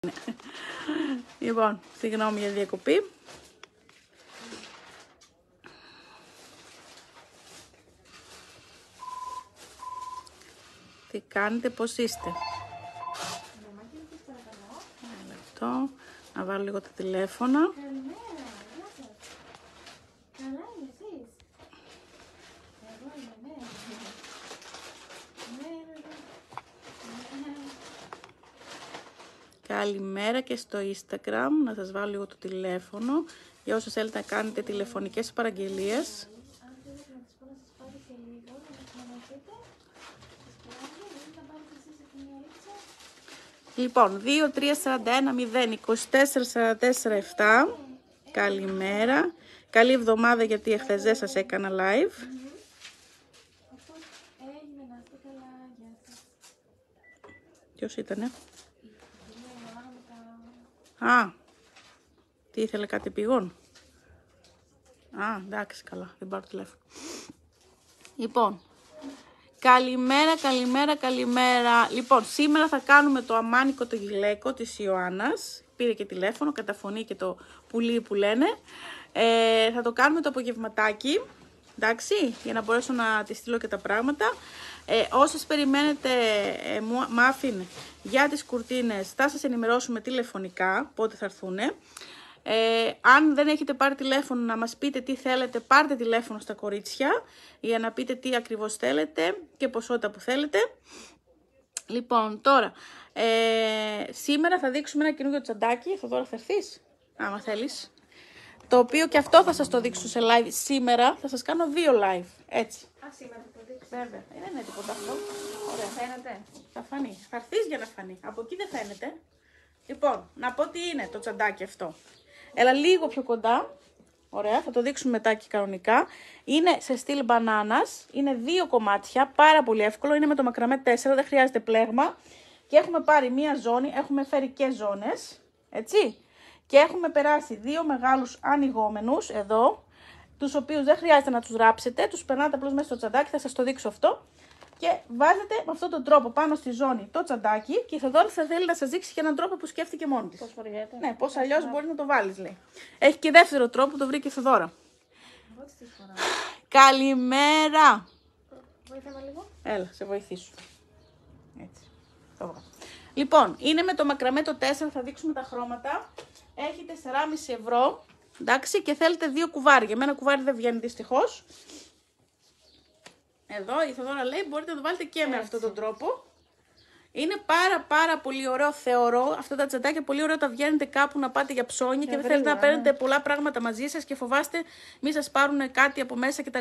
Λοιπόν, συγγνώμη για διακοπή. Τι κάνετε, πώς είστε? Ένα λεπτό, να βάλω λίγο τα τηλέφωνα. Καλημέρα, γεια σας. Καλά είναι εσείς? Εγώ είμαι, ναι. Καλημέρα και στο Instagram, να σας βάλω λίγο το τηλέφωνο για όσους θέλετε να κάνετε τηλεφωνικές παραγγελίες. Αν θέλετε να τις πω να σας πάρει και λίγο, να μας πείτε. Σας πειράζει, δεν θα πάρετε εσείς αυτή μια ρίτσα. Λοιπόν, 2-3-41-0-24-44-7. Καλημέρα. Καλή εβδομάδα, γιατί εχθές δεν σας έκανα live. Αυτό έγινε, να είστε καλά, γεια σας. Ποιος ήτανε? Είναι Α, τι ήθελε, κάτι πηγών? Α, εντάξει, καλά, δεν πάρω τηλέφωνο. Λοιπόν, καλημέρα. Λοιπόν, σήμερα θα κάνουμε το αμάνικο το γυλαίκο της Ιωάννας. Πήρε και τηλέφωνο, κατά φωνή και το πουλί που λένε. Θα το κάνουμε το απογευματάκι, εντάξει, για να μπορέσω να τη στείλω και τα πράγματα. Όσες περιμένετε μάφιν για τις κουρτίνες, θα σας ενημερώσουμε τηλεφωνικά πότε θα έρθουν. Αν δεν έχετε πάρει τηλέφωνο, να μας πείτε τι θέλετε, πάρτε τηλέφωνο στα κορίτσια για να πείτε τι ακριβώς θέλετε και ποσότητα που θέλετε. Λοιπόν, τώρα, σήμερα θα δείξουμε ένα καινούργιο τσαντάκι. Θοδώρα, θα έρθεις, άμα θέλεις. Το οποίο και αυτό θα σας το δείξω σε live σήμερα. Θα σας κάνω 2 live, έτσι. Α, σήμερα θα το δείξω. Βέβαια, δεν είναι τίποτα αυτό. Ωραία. Φαίνεται. Θα φανεί. Θα έρθεις για να φανεί. Από εκεί δεν φαίνεται. Λοιπόν, να πω τι είναι το τσαντάκι αυτό. Έλα λίγο πιο κοντά. Ωραία, θα το δείξουμε μετά και κανονικά. Είναι σε στυλ μπανάνας. Είναι 2 κομμάτια. Πάρα πολύ εύκολο. Είναι με το μακραμέ 4. Δεν χρειάζεται πλέγμα. Και έχουμε πάρει μία ζώνη. Έχουμε φέρει και ζώνες. Έτσι. Και έχουμε περάσει 2 μεγάλους ανοιγόμενους εδώ. Τους οποίους δεν χρειάζεται να τους ράψετε. Τους περνάτε απλώς μέσα στο τσαντάκι. Θα σας το δείξω αυτό. Και βάζετε με αυτόν τον τρόπο πάνω στη ζώνη το τσαντάκι και η Θοδώρα θα θέλει να σας δείξει και έναν τρόπο που σκέφτηκε μόνη της. Πώς φοριέται. Ναι, πώς αλλιώς μπορεί να το βάλεις, λέει. Έχει και δεύτερο τρόπο που το βρήκε η Θοδώρα. Εγώ τις φοράω. Καλημέρα! Βοήθαμε λίγο. Έλα, σε βοηθήσω. Έτσι. Το βγάλω. Λοιπόν, είναι με το μακραμέ το 4, θα δείξουμε τα χρώματα. Έχει 4,5 ευρώ. Εντάξει, και θέλετε 2 κουβάρια. Με ένα κουβάρι δεν βγαίνει δυστυχώς. Εδώ η Θοδώρα λέει μπορείτε να το βάλετε και με αυτόν τον τρόπο. Είναι πάρα πολύ ωραίο, θεωρώ. Αυτά τα τσαντάκια πολύ ωραία τα βγαίνετε κάπου να πάτε για ψώνια και δεν θέλετε να παίρνετε πολλά πράγματα μαζί σας και φοβάστε μη σας πάρουν κάτι από μέσα κτλ.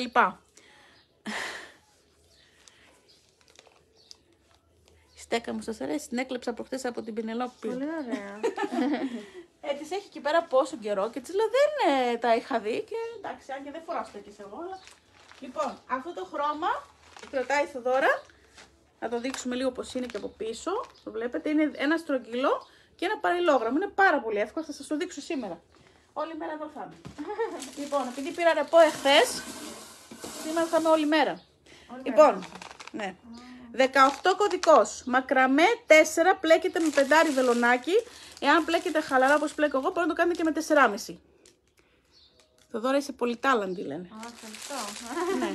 Η στέκα μου σας αρέσει, την έκλεψα προχτές από την Πινελόπη. Πολύ ωραία. Της έχει εκεί πέρα πόσο καιρό και της λέω δεν τα είχα δει και εντάξει, αν και δεν φοράω τέτοιες εγώ, αλλά... Λοιπόν, αυτό το χρώμα κρατάει η Θοδώρα. Θα το δείξουμε λίγο πώς είναι και από πίσω. Το βλέπετε, είναι ένα στρογγυλό και ένα παραλληλόγραμμο. Είναι πάρα πολύ εύκολο, θα σας το δείξω σήμερα. Όλη μέρα εδώ θα είμαι. Λοιπόν, επειδή πήρα ρεπό εχθές, σήμερα θα είμαι όλη μέρα. Λοιπόν, ναι. 18 κωδικός. Μακραμέ 4, πλέκεται με 5 βελονάκι. Εάν πλέκεται χαλαρά όπως πλέκω εγώ, μπορείτε να το κάνετε και με 4,5. Θοδώρα, είσαι πολύ τάλαντη, λένε. Ευχαριστώ. Ναι.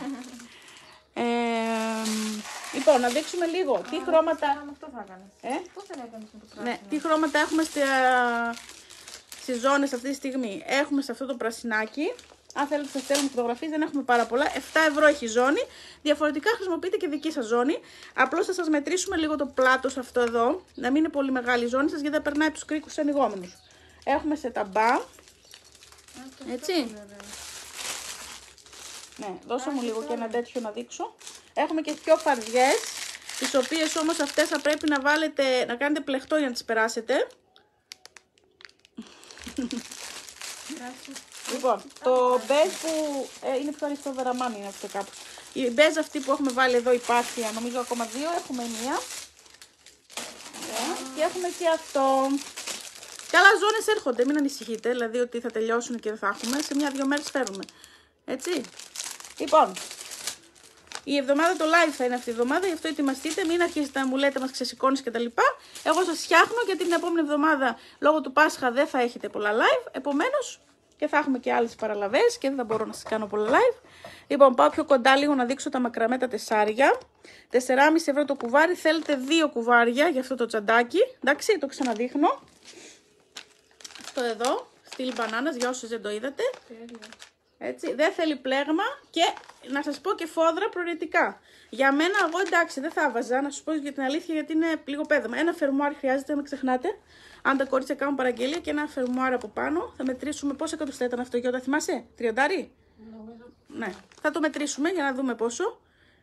Λοιπόν, να δείξουμε λίγο τι χρώματα... Αυτό θα έκανες. Πώς δεν έκανες με το πράσινο. Ναι, τι χρώματα έχουμε στις ζώνες αυτή τη στιγμή. Έχουμε σε αυτό το πρασινάκι. Αν θέλετε να σας στέλνουμε φωτογραφίες, δεν έχουμε πάρα πολλά. 7 ευρώ έχει ζώνη. Διαφορετικά χρησιμοποιείτε και δική σας ζώνη. Απλώς θα σας μετρήσουμε λίγο το πλάτος αυτό εδώ. Να μην είναι πολύ μεγάλη η ζώνη σας, γιατί δεν περνάει από τους κρίκους ανοιγόμενους. Έχουμε σε ταμπά. Έτσι. Ναι, δώσα μου λίγο και ένα τέτοιο να δείξω. Έχουμε και πιο φαρδιές, τις οποίες όμως αυτές θα πρέπει να βάλετε, να κάνετε πλεχτό για να τις περάσετε. Λοιπόν, το μπέζ που είναι πιο ανοιχτό βεραμάνι είναι αυτό κάπου. Η μπέζ αυτή που έχουμε βάλει εδώ υπάρχει, νομίζω ακόμα 2, έχουμε μία. Και έχουμε και αυτό. Καλά, ζώνες έρχονται, μην ανησυχείτε, δηλαδή ότι θα τελειώσουν και δεν θα έχουμε. Σε 1-2 μέρες φέρουμε. Έτσι. Λοιπόν, Η εβδομάδα το live θα είναι αυτή η εβδομάδα, γι' αυτό ετοιμαστείτε, μην αρχίσετε να μου λέτε μας ξεσηκώνεις κτλ. Εγώ σας φτιάχνω γιατί την επόμενη εβδομάδα λόγω του Πάσχα δεν θα έχετε πολλά live, επομένως και θα έχουμε και άλλες παραλαβές και δεν θα μπορώ να σας κάνω πολλά live. Λοιπόν, πάω πιο κοντά λίγο να δείξω τα μακραμέ τα τεσσάρια. 4,5 ευρώ το κουβάρι, θέλετε 2 κουβάρια για αυτό το τσαντάκι, εντάξει, το ξαναδείχνω. Αυτό εδώ, στυλ μπανάνας για όσους δεν το είδατε. Έτσι, δεν θέλει πλέγμα και να σας πω και φόδρα προαιρετικά. Για μένα, εγώ εντάξει, δεν θα έβαζα, να σας πω για την αλήθεια, γιατί είναι λίγο πέδεμα. Ένα φερμουάρ χρειάζεται, μην ξεχνάτε. Αν τα κορίτσια κάνουν παραγγελία και ένα φερμουάρ από πάνω, θα μετρήσουμε πόσα εκατοστά ήταν αυτό. Γιώτα, θυμάσαι, 30? Ναι, θα το μετρήσουμε για να δούμε πόσο.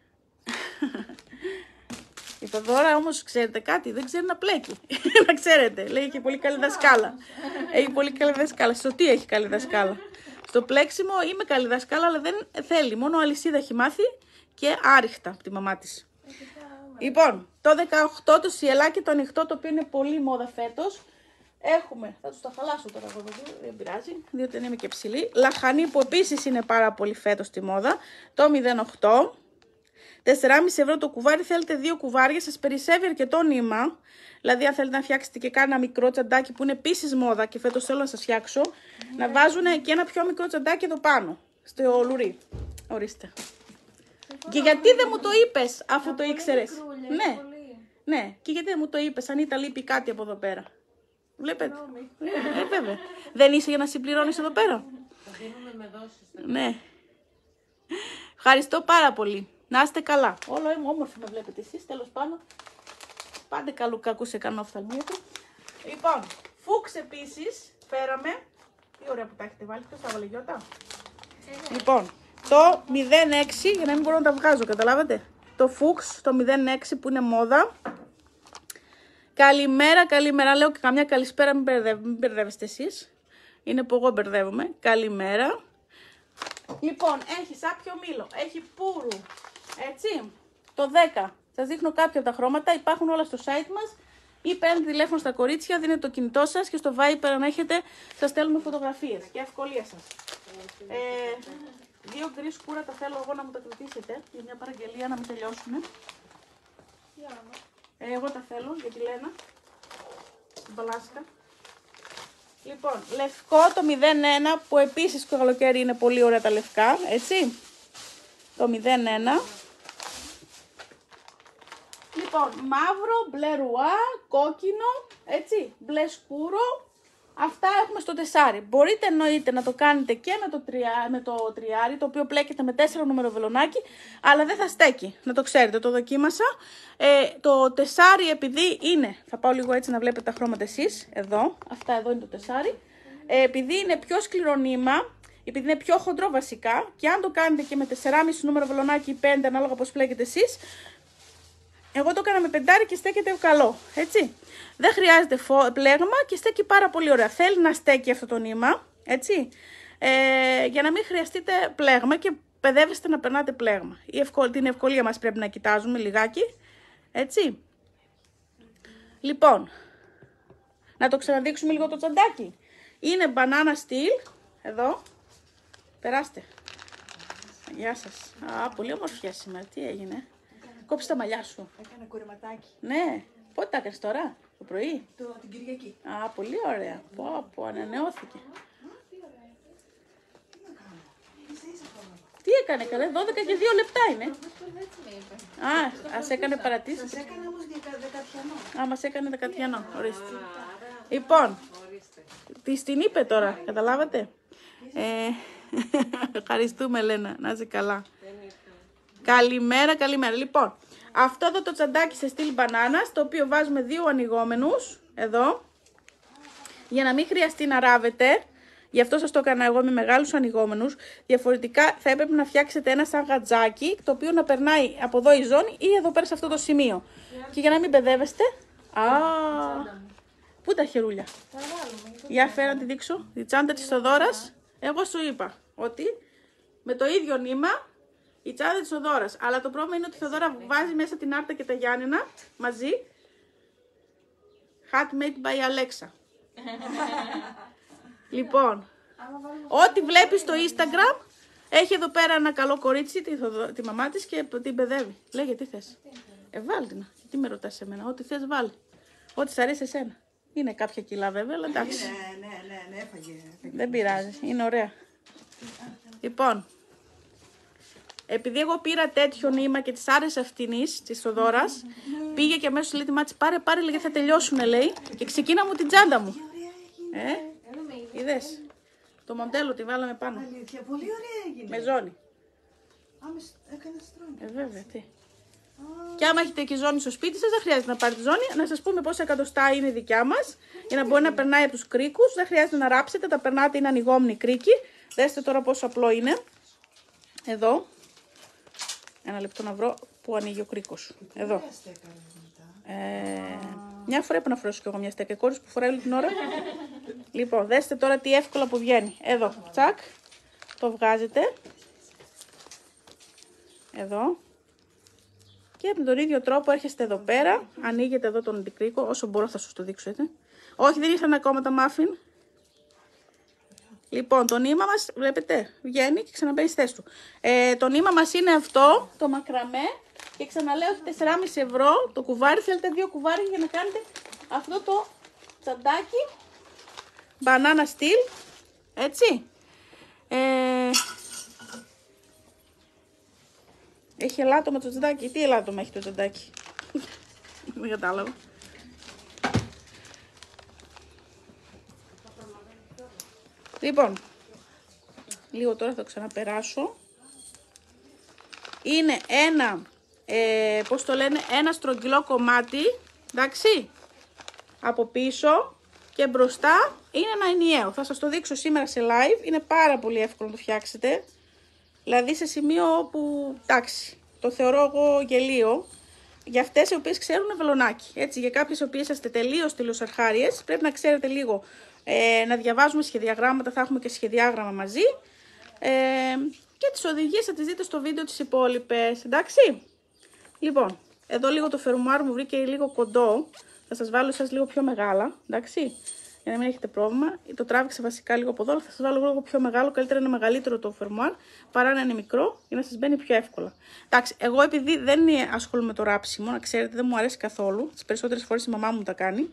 Η Θοδώρα όμως, ξέρετε κάτι, δεν ξέρει να πλέκει. Να ξέρετε, λέει και πολύ καλή δασκάλα. Έχει πολύ καλή δασκάλα. Στο τι έχει καλή δασκάλα? Στο πλέξιμο είμαι καλή δασκάλα, αλλά δεν θέλει. Μόνο αλυσίδα έχει μάθει και άριχτα από τη μαμά της. Λοιπόν, το 18 το σιελάκι το ανοιχτό, το οποίο είναι πολύ μόδα φέτος. Έχουμε, θα τους τα χαλάσω τώρα εγώ, δεν πειράζει, διότι δεν είμαι και ψηλή. Λαχανή που επίσης είναι πάρα πολύ φέτος στη μόδα, το 08. 4,5 ευρώ το κουβάρι, θέλετε 2 κουβάρια, σας περισσεύει αρκετό νήμα. Δηλαδή, αν θέλετε να φτιάξετε και κάνα μικρό τσαντάκι που είναι επίσης μόδα και φέτος θέλω να σας φτιάξω, να βάζουν και ένα πιο μικρό τσαντάκι εδώ πάνω, στο λουρί. Ορίστε. Και γιατί δεν μου το είπες, αφού το ήξερες? Ναι, ναι, και γιατί δεν μου το είπες, αν ήταν λείπει κάτι από εδώ πέρα. Βλέπετε. Βέβαια. Δεν είσαι για να συμπληρώνεις εδώ πέρα? Ναι. Ευχαριστώ πάρα πολύ. Να είστε καλά. Όλο όμορφη με βλέπετε εσείς, τέλος πάντων. Πάντε κακού σε κανένα οφθαλμίατρο. Λοιπόν, φούξ επίσης φέραμε. Τι ωραία που τα έχετε βάλει, ποιος τα βάλε, Γιώτα? Λοιπόν, το 06, για να μην μπορώ να τα βγάζω, καταλάβατε. Το φούξ, το 06 που είναι μόδα. Καλημέρα, καλημέρα. Λέω και καμιά καλησπέρα, μην μπερδεύεστε εσείς. Είναι που εγώ μπερδεύομαι. Καλημέρα. Λοιπόν, έχει σάπιο μήλο, έχει πούρου, έτσι, το 10. Σας δείχνω κάποια από τα χρώματα, υπάρχουν όλα στο site μας. Ή παίρνετε τηλέφωνο στα κορίτσια, δίνετε το κινητό σας και στο Viber αν έχετε, σας στέλνουμε φωτογραφίες και ευκολία σας. 2 γκρι σκούρα τα θέλω εγώ να μου τα κρατήσετε, για μια παραγγελία να μην τελειώσουν. Εγώ τα θέλω για τη Λένα, την Παλάσκα. Λοιπόν, λευκό το 01 που επίσης το καλοκαίρι είναι πολύ ωραία τα λευκά, έτσι. Το 01. Λοιπόν, μαύρο, μπλε ρουά, κόκκινο, έτσι, μπλε σκούρο. Αυτά έχουμε στο 4. Μπορείτε εννοείται να το κάνετε και με το τριάρι, το οποίο πλέκεται με 4 νούμερο βελονάκι, αλλά δεν θα στέκει. Να το ξέρετε, το δοκίμασα. Το 4 επειδή είναι, θα πάω λίγο έτσι να βλέπετε τα χρώματα εσείς, εδώ, αυτά εδώ είναι το 4. Επειδή είναι πιο σκληρό νήμα, επειδή είναι πιο χοντρό βασικά, και αν το κάνετε και με 4,5 νούμερο βελονάκι ή 5, ανάλογα πώς πλέκετε εσείς, εγώ το έκανα με 5 και στέκεται καλό, έτσι. Δεν χρειάζεται πλέγμα και στέκει πάρα πολύ ωραία. Θέλει να στέκει αυτό το νήμα, έτσι, για να μην χρειαστείτε πλέγμα και παιδεύεστε να περνάτε πλέγμα. Την ευκολία μας πρέπει να κοιτάζουμε λιγάκι, έτσι. Λοιπόν, να το ξαναδείξουμε λίγο το τσαντάκι. Είναι μπανάνα στυλ, εδώ, περάστε. Γεια σας. Α, πολύ ομορφιά σήμερα, τι έγινε? Κόψε τα μαλλιά σου. Έκανα κουρεματάκι. Ναι. Πότε τα έκανες τώρα, το πρωί? Την Κυριακή. Α, πολύ ωραία. Πω, ανανεώθηκε. Τι έκανε, καλέ, 12 και 2 λεπτά είναι. Α, ας έκανε παρατήσεις. Σας έκανε όμως δεκατιανό. Α, μας έκανε δεκατιανό, ορίστε. Λοιπόν, την είπε τώρα, καταλάβατε. Ευχαριστούμε, Ελένα, να είσαι καλά. Καλημέρα, καλημέρα. Λοιπόν, αυτό εδώ το τσαντάκι σε στυλ μπανάνας, το οποίο βάζουμε 2 ανοιγόμενους, εδώ, για να μην χρειαστεί να ράβετε. Γι' αυτό σας το έκανα εγώ με μεγάλους ανοιγόμενους. Διαφορετικά θα έπρεπε να φτιάξετε ένα σαν γατζάκι, το οποίο να περνάει από εδώ η ζώνη ή εδώ πέρα σε αυτό το σημείο. Και για να μην μπεδεύεστε. Πού τα χερούλια? Για φέρα να τη δείξω. Η τσάντα της Θοδώρας. Εγώ σου είπα ότι με το ίδιο νήμα η τσάντα της Θοδώρας. Αλλά το πρόβλημα είναι ότι η Θοδώρα βάζει μέσα την Άρτα και τα Γιάννενα μαζί. Handmade by Alexa. Λοιπόν, ό,τι βλέπεις στο Instagram Έχει εδώ πέρα ένα καλό κορίτσι, τη μαμά της και την παιδεύει. Λέγε, τι θες. Βάλ την. Τι με ρωτάς εμένα, ό,τι θες βάλει. Ό,τι σ' αρέσει εσένα. Είναι κάποια κιλά βέβαια, αλλά εντάξει. Ναι, έφαγε. Δεν πειράζει, είναι ωραία. Λοιπόν, επειδή εγώ πήρα τέτοιο νήμα και της άρεσε αυτήνης, της Θοδόρας, πήγε και αμέσως λέει τη μάτια, πάρε, λέει, θα τελειώσουμε, λέει, και ξεκίνα μου την τσάντα μου. Είδες, το μοντέλο τη βάλαμε πάνω. Αλήθεια, πολύ ωραία έγινε. Με ζώνη. Έκανες στρώνη. Βέβαια, τι. Και άμα έχετε και ζώνη στο σπίτι σας, δεν χρειάζεται να πάρετε ζώνη. Να σας πούμε πόσα εκατοστά είναι δικιά μας, για να μπορεί να περνάει από τους κρίκους. Δεν χρειάζεται να ράψετε, τα περνάτε, είναι ανοιγόμνη κρίκη. Δέστε τώρα πόσο απλό είναι. Εδώ. Ένα λεπτό να βρω που ανοίγει ο κρίκος. Εδώ. Μια φορά έπρεπε να φορέσω κι εγώ μια στέκα. Κόρης που φοράει όλη την ώρα. Λοιπόν, δέστε τώρα τι εύκολα που βγαίνει. Εδώ, τσακ. Το βγάζετε. Εδώ. Και με τον ίδιο τρόπο έρχεστε εδώ πέρα. Ανοίγετε εδώ τον αντικρίκο. Όσο μπορώ θα σας το δείξω, έτσι. Όχι, δεν ήρθαν ακόμα τα μάφιν. Λοιπόν, το νήμα μας, βλέπετε, βγαίνει και ξαναμπαίνει στη θέση του. Το νήμα μας είναι αυτό, το μακραμέ. Και ξαναλέω, έχει 4,5 ευρώ το κουβάρι. Θέλετε 2 κουβάρια για να κάνετε αυτό το τσαντάκι. Banana steel. Έτσι. Έχει ελάττωμα το τσαντάκι. Τι ελάττωμα έχει το τσαντάκι. Δεν κατάλαβα. Λοιπόν, λίγο τώρα θα το ξαναπεράσω. Είναι ένα, πώς το λένε, ένα στρογγυλό κομμάτι, εντάξει, από πίσω και μπροστά είναι ένα ενιαίο. Θα σας το δείξω σήμερα σε live, είναι πάρα πολύ εύκολο να το φτιάξετε. Δηλαδή σε σημείο που, εντάξει, το θεωρώ εγώ γελίο. Για αυτές οι οποίες ξέρουν βελονάκι, έτσι, για κάποιες οι οποίες είστε τελείως τελειοσαρχάριες, πρέπει να ξέρετε λίγο να διαβάζουμε σχεδιαγράμματα, θα έχουμε και σχεδιάγραμμα μαζί. Και τις οδηγίες θα τις δείτε στο βίντεο τις υπόλοιπες, εντάξει. Λοιπόν, εδώ λίγο το φερμουάρ μου βρήκε λίγο κοντό, θα σας βάλω εσάς λίγο πιο μεγάλα, εντάξει, για να μην έχετε πρόβλημα. Το τράβηξα βασικά λίγο από εδώ, αλλά θα σας βάλω λίγο πιο μεγάλο, καλύτερα είναι μεγαλύτερο το φερμουάρ, παρά να είναι μικρό, για να σας μπαίνει πιο εύκολα. Εντάξει, εγώ επειδή δεν ασχολούμαι με το ράψιμο, να ξέρετε, δεν μου αρέσει καθόλου, τις περισσότερες φορές η μαμά μου τα κάνει,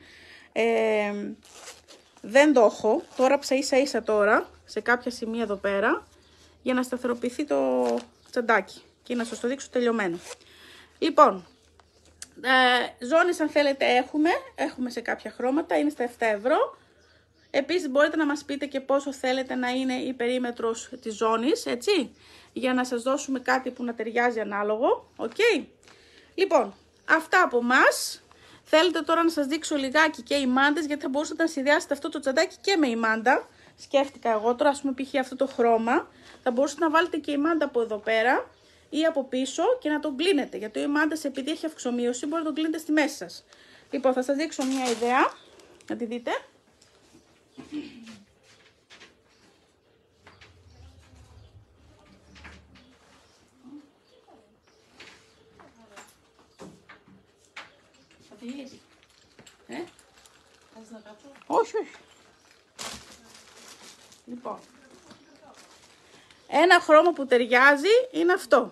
δεν το έχω, το ράψα ίσα τώρα, σε κάποια σημεία εδώ πέρα, για να σταθεροποιηθεί το τσαντάκι και να σας το δείξω τελειωμένο. Λοιπόν, ζώνες αν θέλετε έχουμε σε κάποια χρώματα, είναι στα 7 ευρώ. Επίσης μπορείτε να μας πείτε και πόσο θέλετε να είναι η περίμετρος της ζώνης, έτσι, για να σας δώσουμε κάτι που να ταιριάζει ανάλογο, ok. Λοιπόν, αυτά από μας. Θέλετε τώρα να σας δείξω λιγάκι και οι μάντες, γιατί θα μπορούσατε να συνδυάσετε αυτό το τσαντάκι και με η μάντα. Σκέφτηκα εγώ τώρα, ας πούμε, π.χ. αυτό το χρώμα, θα μπορούσατε να βάλετε και η μάντα από εδώ πέρα ή από πίσω και να τον κλείνετε. Γιατί η μάντα, επειδή έχει αυξομοίωση, μπορεί να τον κλείνετε στη μέση σας. Λοιπόν, θα σας δείξω μια ιδέα, να τη δείτε. Θα φύγεις. Θες να κάτσω? Όχι, όχι. Λοιπόν, ένα χρώμα που ταιριάζει είναι αυτό.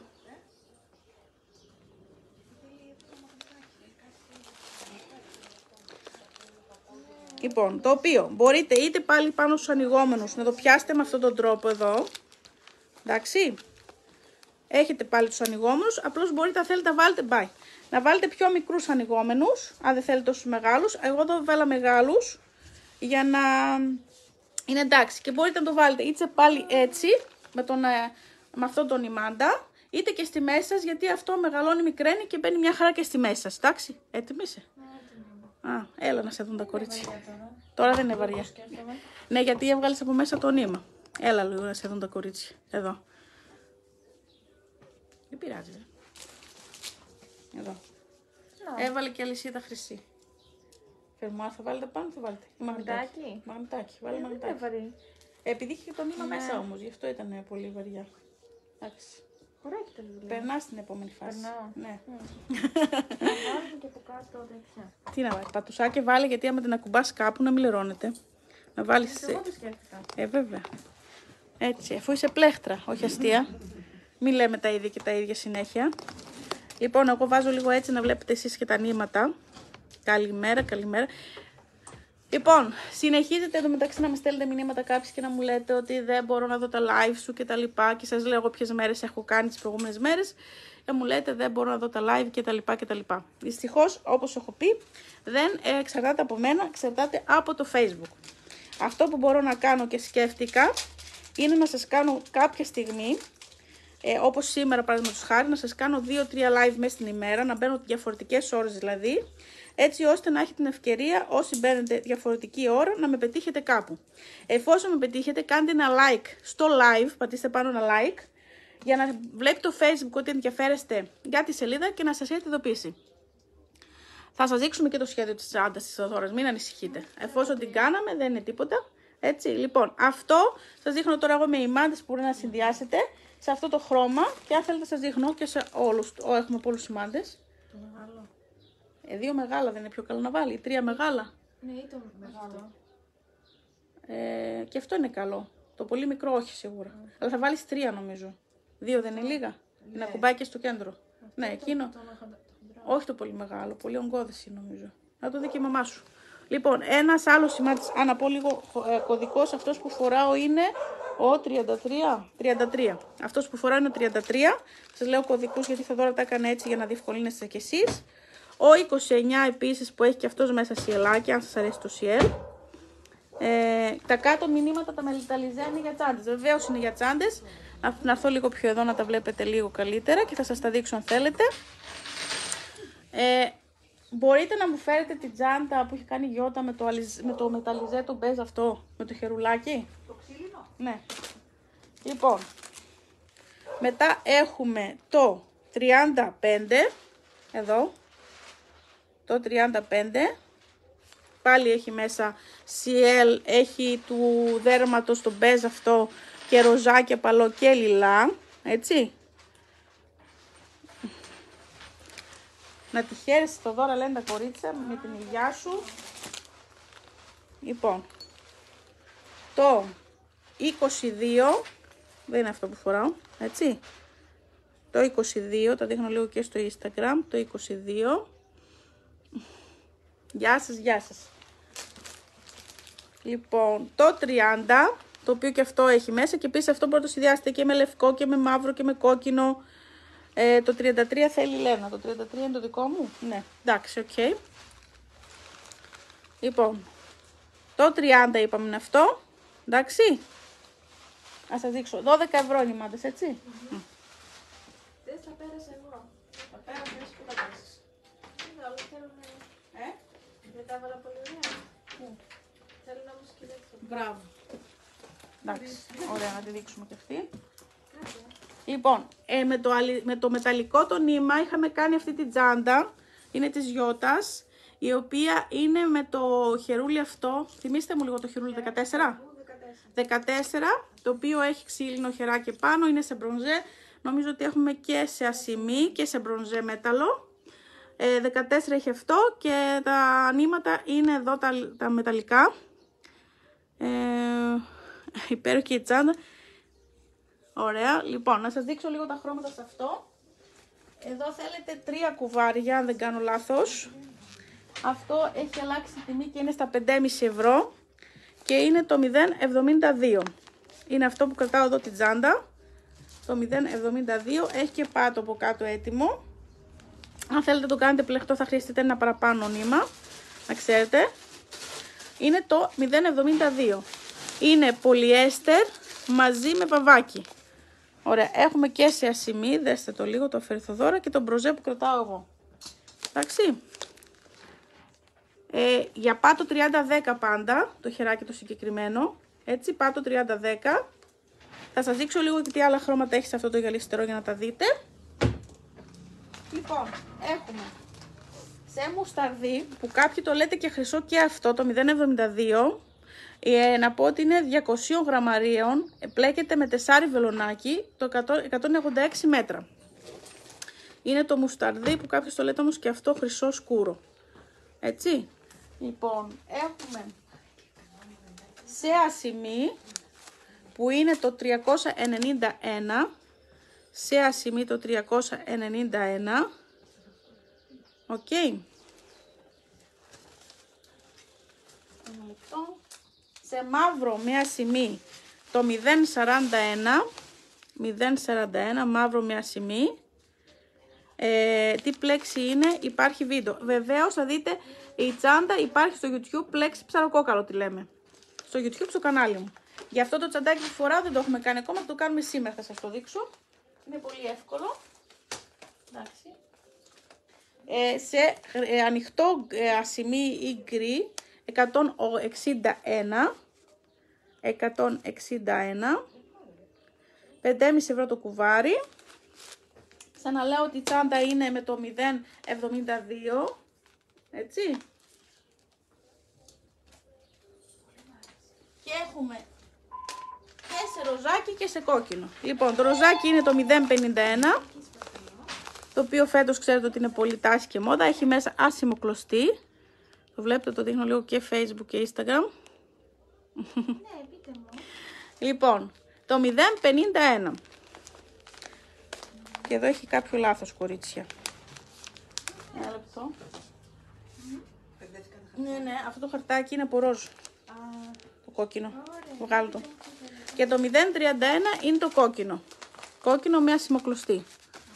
Λοιπόν, το οποίο μπορείτε είτε πάλι πάνω στους ανοιγόμενους να το πιάσετε με αυτόν τον τρόπο εδώ. Εντάξει. Έχετε πάλι τους ανοιγόμενους, απλώς μπορείτε αν θέλετε να βάλετε να βάλετε πιο μικρούς ανοιγόμενους, αν δεν θέλετε τόσους μεγάλους. Εγώ εδώ βάλα μεγάλους για να είναι εντάξει. Και μπορείτε να το βάλετε είτε πάλι έτσι, με αυτόν τον ημάντα, είτε και στη μέση σας, γιατί αυτό μεγαλώνει, μικραίνει και μπαίνει μια χαρά και στη μέση σας. Εντάξει, έτοιμη είσαι? Έλα να σε δουν τα κορίτσια. Τώρα δεν είναι βαριά. Ναι, γιατί έβγαλες από μέσα το νήμα. Έλα λίγο να σε δουν τα κορίτσια. Εδώ. Δεν πειράζει. Εδώ. Έβαλε και αλυσίδα χρυσή. Φερμουάρ θα βάλετε πάνω, θα βάλετε. Μαγνητάκι. Μαγνητάκι. Βάλε μαγνητάκι. Επειδή είχε και το νήμα μέσα όμως, γι' αυτό ήταν πολύ βαριά. Εντάξει. Ωραία και το βιβλίο. Περνά στην επόμενη φάση. Περνάω. Ναι. Βάζω και από κάτω τέτοια. Τι να βάλει, πατουσάκι βάλε, γιατί άμα την ακουμπάς κάπου να μην λερώνεται. Να βάλεις. Εγώ το σκέφτηκα. Βέβαια. Έτσι, αφού είσαι πλέχτρα, όχι αστεία. Μην λέμε τα ίδια και τα ίδια συνέχεια. Λοιπόν, εγώ βάζω λίγο έτσι να βλέπετε εσείς και τα νήματα. Καλημέρα, καλημέρα. Λοιπόν, συνεχίζετε εδώ μεταξύ να με στέλνετε μηνύματα κάποιοι και να μου λέτε ότι δεν μπορώ να δω τα live σου και τα λοιπά. Και σας λέω εγώ ποιες μέρες έχω κάνει τις προηγούμενες μέρες. Και μου λέτε δεν μπορώ να δω τα live και τα λοιπά και τα λοιπά. Δυστυχώς, όπως έχω πει, δεν εξαρτάται από μένα, εξαρτάται από το Facebook. Αυτό που μπορώ να κάνω και σκέφτηκα είναι να σας κάνω κάποια στιγμή, όπως σήμερα παραδείγματος χάρη, να σας κάνω 2-3 live μέσα στην ημέρα, να μπαίνω διαφορετικές ώρες δηλαδή, έτσι ώστε να έχετε την ευκαιρία όσοι μπαίνετε διαφορετική ώρα να με πετύχετε κάπου. Εφόσον με πετύχετε, κάντε ένα like στο live, πατήστε πάνω ένα like, για να βλέπει το Facebook ότι ενδιαφέρεστε για τη σελίδα και να σας έρθει ειδοποίηση. Θα σας δείξουμε και το σχέδιο της τσάντας της Θοδόρας, μην ανησυχείτε. Εφόσον την κάναμε δεν είναι τίποτα. Έτσι, λοιπόν, αυτό σας δείχνω τώρα εγώ με ημάντες που μπορεί να συνδυάσετε σε αυτό το χρώμα και αν θέλετε σας δείχνω και σε όλους. Έχουμε πολλούς ημάντες. Το μεγάλο. 2 μεγάλα δεν είναι πιο καλό να βάλει, 3 μεγάλα. Ναι, ή το μεγάλο. Και αυτό είναι καλό. Το πολύ μικρό όχι σίγουρα. Αλλά θα βάλεις 3 νομίζω. 2 δεν είναι λίγα. Είναι κουμπάκι στο κέντρο. Ναι, εκείνο. Όχι το πολύ μεγάλο, πολύ ογκώδες είναι νομίζω. Να το δει και η μαμά σου. Λοιπόν, ένας άλλος σημάτης, να πω λίγο κωδικός, αυτός που φοράω είναι ο 33. Αυτός που φοράω είναι ο 33. Σας λέω κωδικούς γιατί θα δώρα τα έκανε έτσι για να διευκολύνεστε κι εσείς. Ο 29 επίσης που έχει και αυτός μέσα σιελάκια, αν σας αρέσει το σιέλ. Τα κάτω μηνύματα τα μελιταλιζέα είναι για τσάντες. Βεβαίως είναι για τσάντες. Να έρθω λίγο πιο εδώ να τα βλέπετε λίγο καλύτερα και θα σας τα δείξω αν θέλετε. Μπορείτε να μου φέρετε την τσάντα που έχει κάνει η Γιώτα με το μεταλλιζέ, το μπέζ αυτό, με το χερουλάκι. Το ξύλινο. Ναι. Λοιπόν, μετά έχουμε το 35, εδώ, το 35. Πάλι έχει μέσα CL, έχει του δέρματος το μπέζ αυτό και ροζάκι απαλό και λιλά, έτσι. Να τη χαίρεσαι το δώρα λένε τα κορίτσια με την υγειά σου. Λοιπόν, το 22, δεν είναι αυτό που φοράω, έτσι. Το 22, το δείχνω λίγο και στο Instagram, το 22. Γεια σας, γεια σας. Λοιπόν, το 30, το οποίο και αυτό έχει μέσα και επίσης αυτό μπορείτε να το συνδυάσετε και με λευκό και με μαύρο και με κόκκινο. Το 33 θέλει Λένα, το 33 είναι το δικό μου, ναι, εντάξει, οκ. Λοιπόν, το 30 είπαμε είναι αυτό, εντάξει. Ας σας δείξω, 12 ευρώ είναι οι μάντες, έτσι. Δεν θα πέρασα εγώ. Θα πέρασε έτσι που τα πέρασεις. Είναι όλα θέλουν. Δεν τα έβαλα πολύ ωραία. Θέλουν όμως και δεύτερο. Μπράβο. Εντάξει, ωραία να τη δείξουμε και αυτή. Λοιπόν, με το μεταλλικό το νήμα είχαμε κάνει αυτή την τσάντα, είναι της Γιώτας, η οποία είναι με το χερούλι αυτό, θυμίστε μου λίγο το χερούλι 14, το οποίο έχει ξύλινο χεράκι πάνω, είναι σε μπρονζέ, νομίζω ότι έχουμε και σε ασημί και σε μπρονζέ μέταλλο. 14 έχει αυτό και τα νήματα είναι εδώ τα μεταλλικά. Υπέροχη η τσάντα. Ωραία, λοιπόν, να σας δείξω λίγο τα χρώματα σε αυτό. Εδώ θέλετε 3 κουβάρια, αν δεν κάνω λάθος. Αυτό έχει αλλάξει τιμή και είναι στα 5,5 ευρώ. Και είναι το 0,72. Είναι αυτό που κρατάω εδώ την τσάντα. Το 0,72 έχει και πάτο από κάτω έτοιμο. Αν θέλετε το κάνετε πλεκτό θα χρειαστείτε ένα παραπάνω νήμα. Να ξέρετε. Είναι το 0,72. Είναι πολυέστερ μαζί με παβάκι. Ωραία, έχουμε και σε ασημί, δέστε το λίγο, το Θοδώρα και το μπροζέ που κρατάω εγώ. Εντάξει. Για πάτο 30-10 πάντα, το χεράκι το συγκεκριμένο. Έτσι, πάτο 30-10. Θα σας δείξω λίγο και τι άλλα χρώματα έχει σε αυτό το γυαλιστερό για να τα δείτε. Λοιπόν, έχουμε σε μουσταρδί, που κάποιοι το λέτε και χρυσό και αυτό, το 0,72. Να πω ότι είναι 200 γραμμαρίων, πλέκεται με τεσάρι βελονάκι, το 186 μέτρα. Είναι το μουσταρδί που κάποιος το λέτε όμως και αυτό χρυσό σκούρο. Έτσι. Λοιπόν, έχουμε σε ασημί που είναι το 391, σε ασημή το 391, οκ. Σε μαύρο με ασημή το 041, μαύρο με ασημή. Τι πλέξη είναι, υπάρχει βίντεο. Βεβαίως θα δείτε η τσάντα υπάρχει στο YouTube, πλέξη ψαροκόκαλο τη λέμε. Στο YouTube, στο κανάλι μου. Γι' αυτό το τσαντάκι που φοράω δεν το έχουμε κάνει ακόμα, θα το κάνουμε σήμερα, θα σας το δείξω. Είναι πολύ εύκολο. Εντάξει. Σε ανοιχτό ασημή ή γκρι, 161, 5,5 ευρώ το κουβάρι. Ξαναλέω ότι η τσάντα είναι με το 0,72, έτσι. Και έχουμε και σε ροζάκι και σε κόκκινο. Λοιπόν, το ροζάκι είναι το 0,51, το οποίο φέτος ξέρετε ότι είναι πολύ τάση και μόδα. Έχει μέσα άσημο κλωστή. Το βλέπετε, το δείχνω λίγο και Facebook και Instagram. Ναι, πείτε μου. Λοιπόν, το 0,51. Και εδώ έχει κάποιο λάθος, κορίτσια. Ένα λεπτό. Ναι, αυτό το χαρτάκι είναι από ροζ. Το κόκκινο. Βγάλω το. Και το 0,31 είναι το κόκκινο. Κόκκινο με ασημοκλωστή.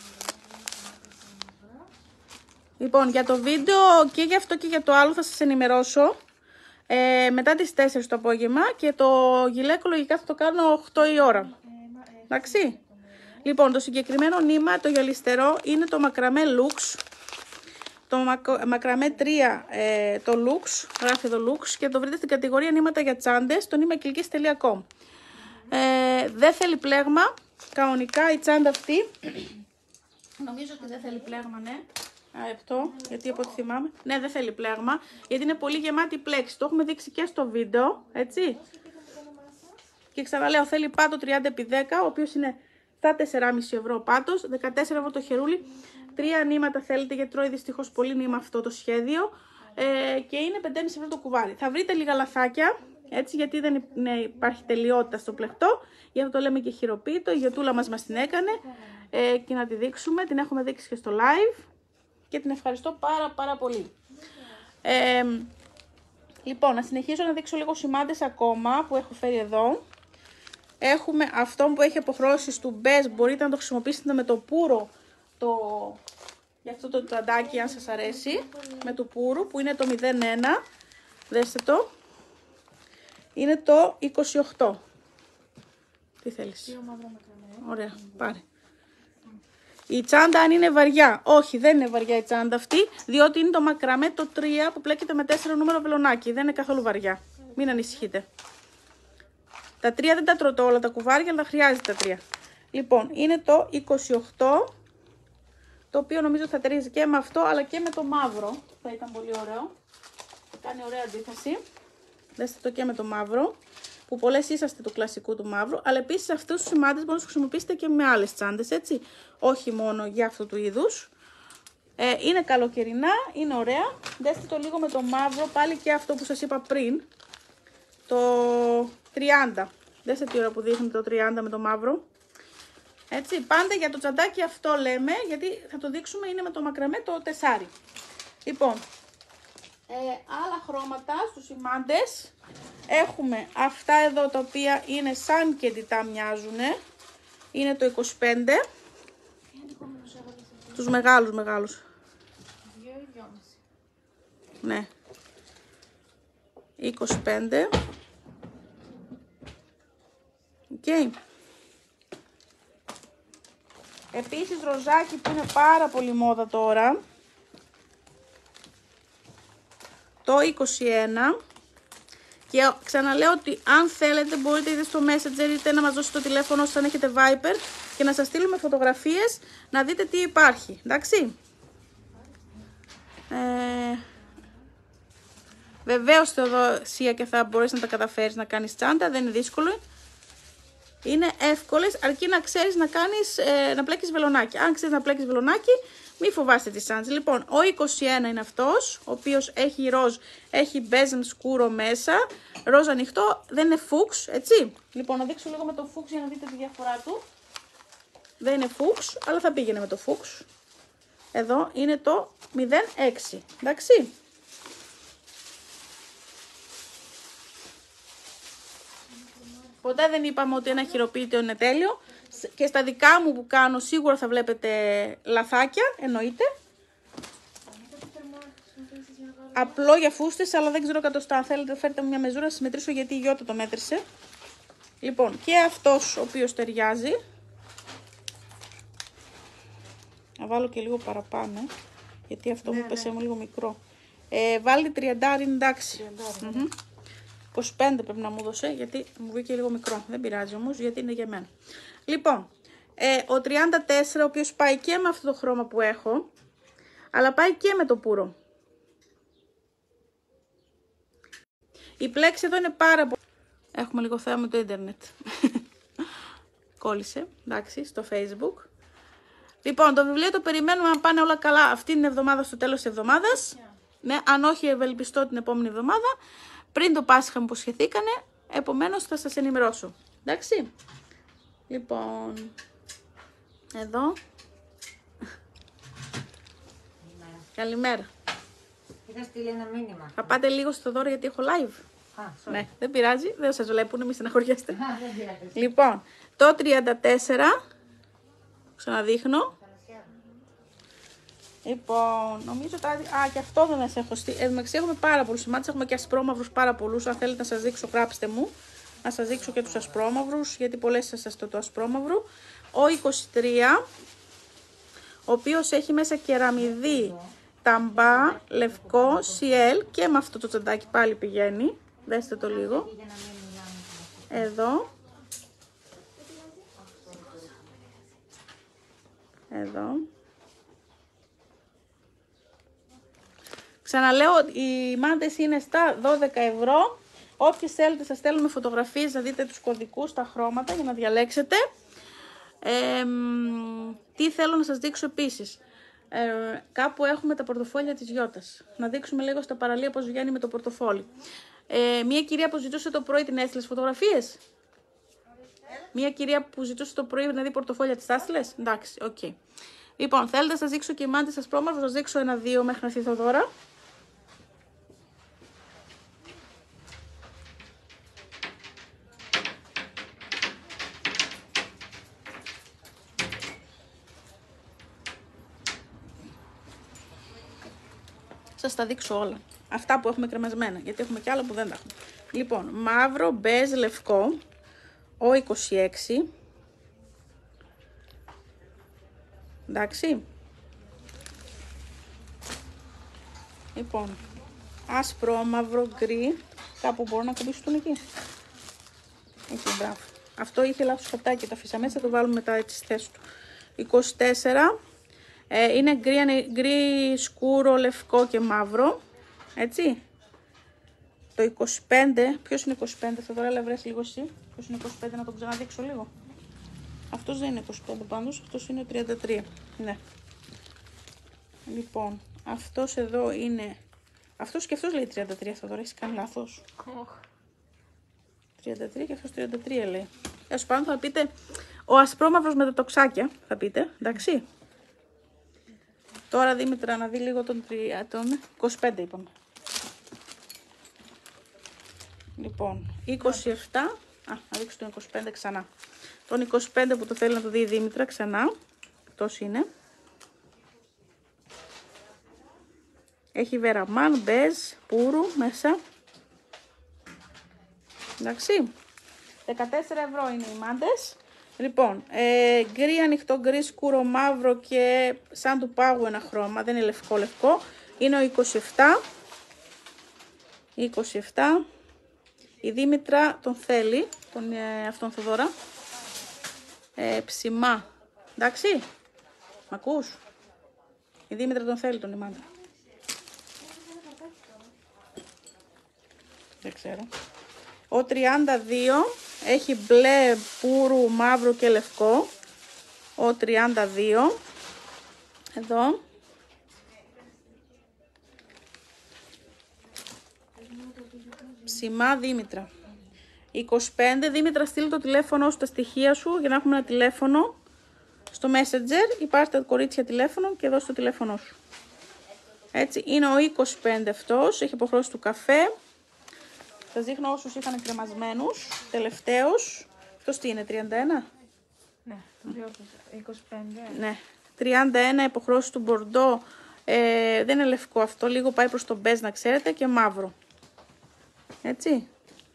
Λοιπόν, για το βίντεο και για αυτό και για το άλλο θα σας ενημερώσω μετά τις 4 το απόγευμα και το γυλαίκο λογικά θα το κάνω 8 η ώρα. Εντάξει. Λοιπόν, το συγκεκριμένο νήμα, το γυαλιστερό, είναι το μακραμέ Lux. Το μακραμέ 3, το Lux, γράφει εδώ Lux και το βρείτε στην κατηγορία νήματα για τσάντες, στο νήμα-κυλκής.com. Δεν θέλει πλέγμα, κανονικά η τσάντα αυτή, νομίζω ότι δεν θέλει πλέγμα, ναι. Γιατί από ό,τι θυμάμαι, ναι, δεν θέλει πλέγμα, γιατί είναι πολύ γεμάτη πλέξη. Το έχουμε δείξει και στο βίντεο, έτσι. Και ξαναλέω, θέλει πάτο 30x10, ο οποίος είναι στα 4,5 ευρώ πάτος, 14 ευρώ το χερούλι. 3 νήματα θέλετε, γιατί τρώει δυστυχώς πολύ νήμα αυτό το σχέδιο. Και είναι 5,5 ευρώ το κουβάρι. Θα βρείτε λίγα λαθάκια, έτσι, γιατί δεν υπάρχει τελειότητα στο πλεκτό. Γι' αυτό το λέμε και χειροποίητο. Η Γιωτούλα μας την έκανε. Και να τη δείξουμε, την έχουμε δείξει και στο live. Και την ευχαριστώ πάρα πολύ. Λοιπόν, να συνεχίσω να δείξω λίγο σημάδες ακόμα που έχω φέρει εδώ. Έχουμε αυτό που έχει αποχρώσεις του μπες, μπορείτε να το χρησιμοποιήσετε με το πουρο, για αυτό το τσαντάκι αν σας αρέσει, με το πουρο που είναι το 01, δέστε το, είναι το 28. Τι θέλεις? Ωραία, πάρε. Η τσάντα αν είναι βαριά, όχι δεν είναι βαριά η τσάντα αυτή, διότι είναι το μακραμέ το 3 που πλέκεται με 4 νούμερο βελονάκι, δεν είναι καθόλου βαριά, μην ανησυχείτε. Τα 3 δεν τα τρώτε όλα τα κουβάρια, αλλά τα χρειάζεται τα 3. Λοιπόν, είναι το 28, το οποίο νομίζω θα ταιριάζει και με αυτό, αλλά και με το μαύρο. Θα ήταν πολύ ωραίο. Θα κάνει ωραία αντίθεση. Δέστε το και με το μαύρο, που πολλές είσαστε του κλασικού του μαύρου, αλλά επίσης αυτούς τους σημάδες μπορείτε να τους χρησιμοποιήσετε και με άλλες τσάντες, έτσι. Όχι μόνο για αυτού του είδους. Είναι καλοκαιρινά, είναι ωραία. Δέστε το λίγο με το μαύρο, πάλι και αυτό που σας είπα πριν. Το 30. Δέστε τι ώρα που δείχνει το 30 με το μαύρο. Έτσι, πάντα για το τσαντάκι αυτό λέμε, γιατί θα το δείξουμε, είναι με το μακραμέ το 4. Λοιπόν, άλλα χρώματα στους σημάντες. Έχουμε αυτά εδώ τα οποία είναι σαν και ντυτά μοιάζουνε. Είναι το 25. Τους μεγάλους. 2,5. Ναι. 25. Okay. Επίσης ροζάκι που είναι πάρα πολύ μόδα τώρα. Το 21. Και ξαναλέω ότι αν θέλετε μπορείτε είτε στο Messenger είτε να μας δώσετε το τηλέφωνο όταν έχετε Viber και να σας στείλουμε φωτογραφίες να δείτε τι υπάρχει. Εντάξει. Βεβαίως Θεοδοσία και θα μπορείς να τα καταφέρεις να κάνεις τσάντα, δεν είναι δύσκολο. Είναι εύκολες, αρκεί να ξέρεις να πλέκεις βελονάκι. Αν ξέρεις να πλέκεις βελονάκι, μη φοβάστε τις τσάντες. Λοιπόν, ο 21 είναι αυτός, ο οποίος έχει ροζ, έχει μπέζεν σκούρο μέσα. ροζ ανοιχτό, δεν είναι φούξ, έτσι. Λοιπόν, να δείξω λίγο με το φούξ για να δείτε τη διαφορά του. Δεν είναι φούξ, αλλά θα πήγαινε με το φούξ. Εδώ είναι το 06, εντάξει. Ποτέ δεν είπαμε ότι ένα χειροποίητο είναι τέλειο. Και στα δικά μου που κάνω σίγουρα θα βλέπετε λαθάκια, εννοείται. Απλό για φούστες, αλλά δεν ξέρω κατοστά. Αν θέλετε φέρτε μου μια μεζούρα να σας μετρήσω, γιατί η Γιώτα το μέτρησε. Λοιπόν, και αυτός ο οποίος ταιριάζει. Να βάλω και λίγο παραπάνω, γιατί αυτό μου πέσε μου λίγο μικρό. Βάλει 30, είναι εντάξει. 25 πρέπει να μου δώσε, γιατί μου βγήκε λίγο μικρό. Δεν πειράζει όμως, γιατί είναι για μένα. Λοιπόν, ο 34, ο οποίος πάει και με αυτό το χρώμα που έχω, αλλά πάει και με το πουρο. Η πλέξη εδώ είναι πάρα πολύ... Έχουμε λίγο θέμα με το ίντερνετ. Κόλλησε, εντάξει, στο Facebook. Λοιπόν, το βιβλίο το περιμένουμε να πάνε όλα καλά αυτή την εβδομάδα, στο τέλος της εβδομάδας. Ναι, αν όχι, ευελπιστώ την επόμενη εβδομάδα. Πριν το Πάσχα μου υποσχεθήκανε, επομένως θα σας ενημερώσω. Εντάξει. Λοιπόν, εδώ. Καλημέρα. Είχα στείλει ένα μήνυμα. Θα πάτε λίγο στο δώρο γιατί έχω live. Ναι, δεν πειράζει, δεν σας βλέπουν, μην στεναχωριέστε. Λοιπόν, το 34, ξαναδείχνω. Λοιπόν, νομίζω ότι... Α, και αυτό δεν σας έχω στείλει. Εντάξει, έχουμε πάρα πολλούς σημάτες, έχουμε και ασπρόμαυρους πάρα πολλούς. Αν θέλετε να σας δείξω, γράψτε μου. Να σας δείξω και τους ασπρόμαυρους, γιατί πολλές σας το ασπρόμαυρο. Ο 23, ο οποίος έχει μέσα κεραμιδί, ταμπά, λευκό, CL και με αυτό το τσαντάκι πάλι πηγαίνει. Δέστε το λίγο. Εδώ. Εδώ. Ξαναλέω, οι μάντες είναι στα 12 ευρώ. Όποιες θέλετε σας στέλνουμε φωτογραφίες να δείτε τους κωδικούς, τα χρώματα για να διαλέξετε. Τι θέλω να σας δείξω επίσης. Κάπου έχουμε τα πορτοφόλια της Γιώτας. Να δείξουμε λίγο στα παραλία πώς βγαίνει με το πορτοφόλι. Μία κυρία που ζητούσε το πρωί, την έστειλες φωτογραφίες. Μία κυρία που ζητούσε το πρωί να δει πορτοφόλια, της έστειλες. Εντάξει, οκ. Okay. Λοιπόν, θέλετε να σας δείξω και οι μάντες σας πρόμαυρους, να σας δείξω 1-2 μέχρι να έρθει η Θοδώρα. Σας τα δείξω όλα. Αυτά που έχουμε κρεμασμένα, γιατί έχουμε και άλλα που δεν τα έχουμε. Λοιπόν, μαύρο, μπέζ, λευκό, ο 26. Εντάξει. Λοιπόν, άσπρο, μαύρο, γκρι. Κάπου μπορώ να κουμπίσουν εκεί. Εκεί, μπράβο. Αυτό είχε λάθος χαρτάκι, το αφήσα μέσα, το βάλουμε μετά έτσι στη θέση του. 24. Είναι γκρι, σκούρο, λευκό και μαύρο. Έτσι. Το 25. Ποιος είναι 25, θα τώρα βρες λίγο εσύ. Ποιος είναι 25, να τον ξαναδείξω λίγο. Αυτός δεν είναι 25 πάντως, αυτός είναι 33. Ναι. Λοιπόν, αυτός εδώ είναι... Αυτός και αυτός λέει 33, θα τώρα έχεις κάνει λάθος. 33 και αυτός 33 λέει. Έως πάνω θα πείτε ο ασπρόμαυρος με τα τοξάκια, θα πείτε, εντάξει. Τώρα Δήμητρα να δει λίγο τον 25 είπαμε. Λοιπόν, 27, να δείξω τον 25 ξανά. Τον 25 που το θέλει να το δει η Δήμητρα ξανά, αυτός είναι. Έχει βεραμάν, μπέζ, πούρου μέσα. Εντάξει, 14 ευρώ είναι οι μάντες. Λοιπόν, γκρι, ανοιχτό γκρι, σκούρο, μαύρο και σαν του πάγου ένα χρώμα, δεν είναι λευκό, είναι ο 27. Η Δήμητρα τον θέλει, αυτόν Θοδώρα, ψημά, εντάξει, μ' ακούς? Η Δήμητρα τον θέλει τον ημάντα. Δεν ξέρω. Ο 32 έχει μπλε, πούρου, μαύρο και λευκό. Ο 32. Εδώ. Σιμά Δήμητρα. 25. Δήμητρα, στείλ το τηλέφωνο σου, τα στοιχεία σου, για να έχουμε ένα τηλέφωνο στο Messenger. Υπάρχει τα κορίτσια τηλέφωνο και δώσ' το τηλέφωνο σου. Έτσι, είναι ο 25 αυτός, έχει υποχρεώσει του καφέ. Σας δείχνω όσους είχαν κρεμασμένους. Τελευταίος, αυτός τι είναι, 31? Ναι, το 25. Ναι, 31 υποχρεώσει του Μπορντό. Δεν είναι λευκό αυτό, λίγο πάει προς το μπέζ να ξέρετε, και μαύρο. Έτσι.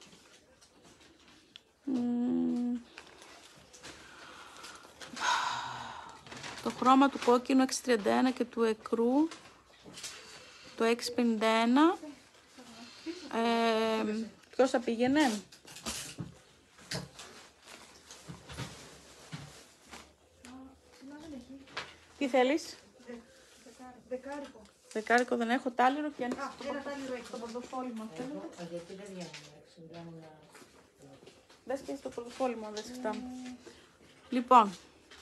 Το χρώμα του κόκκινου 631 και του εκρού το 651. Ποιος θα πήγαινε? Τι θέλεις? Δεκάρικο. Δεκάρικο δεν έχω, τάλιρο και αν Ένα τάλιρο έχει. το πορτοφόλι μου. Γιατί δεν βγαίνουν. Δες και στο πορτοφόλι μου, δες αυτά. Λοιπόν,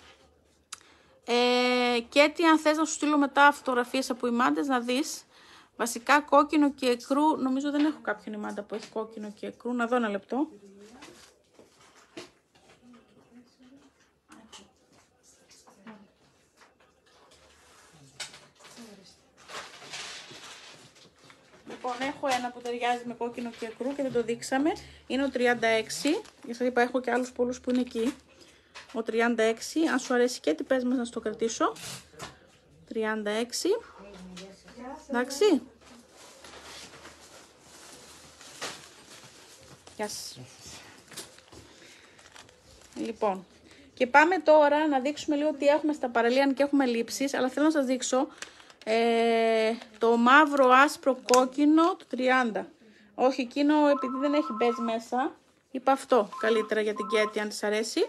και τι αν θες να σου στείλω μετά φωτογραφίες από ημάντες να δεις. Βασικά κόκκινο και εκρού, νομίζω δεν έχω κάποιον ημάντα που έχει κόκκινο και εκρού. Να δω ένα λεπτό. Λοιπόν, έχω ένα που ταιριάζει με κόκκινο και εκρού και δεν το δείξαμε. Είναι ο 36. Για σας είπα, έχω και άλλους πολλούς που είναι εκεί. Ο 36. Αν σου αρέσει και τι πες μας να στο κρατήσω. 36. Εντάξει. Γεια σας. Λοιπόν, και πάμε τώρα να δείξουμε λίγο τι έχουμε στα παραλία, αν και έχουμε λήψεις, αλλά θέλω να σας δείξω το μαύρο άσπρο κόκκινο το 30. Όχι, εκείνο επειδή δεν έχει μπέζ μέσα, είπα αυτό καλύτερα για την Κέτη, αν της αρέσει.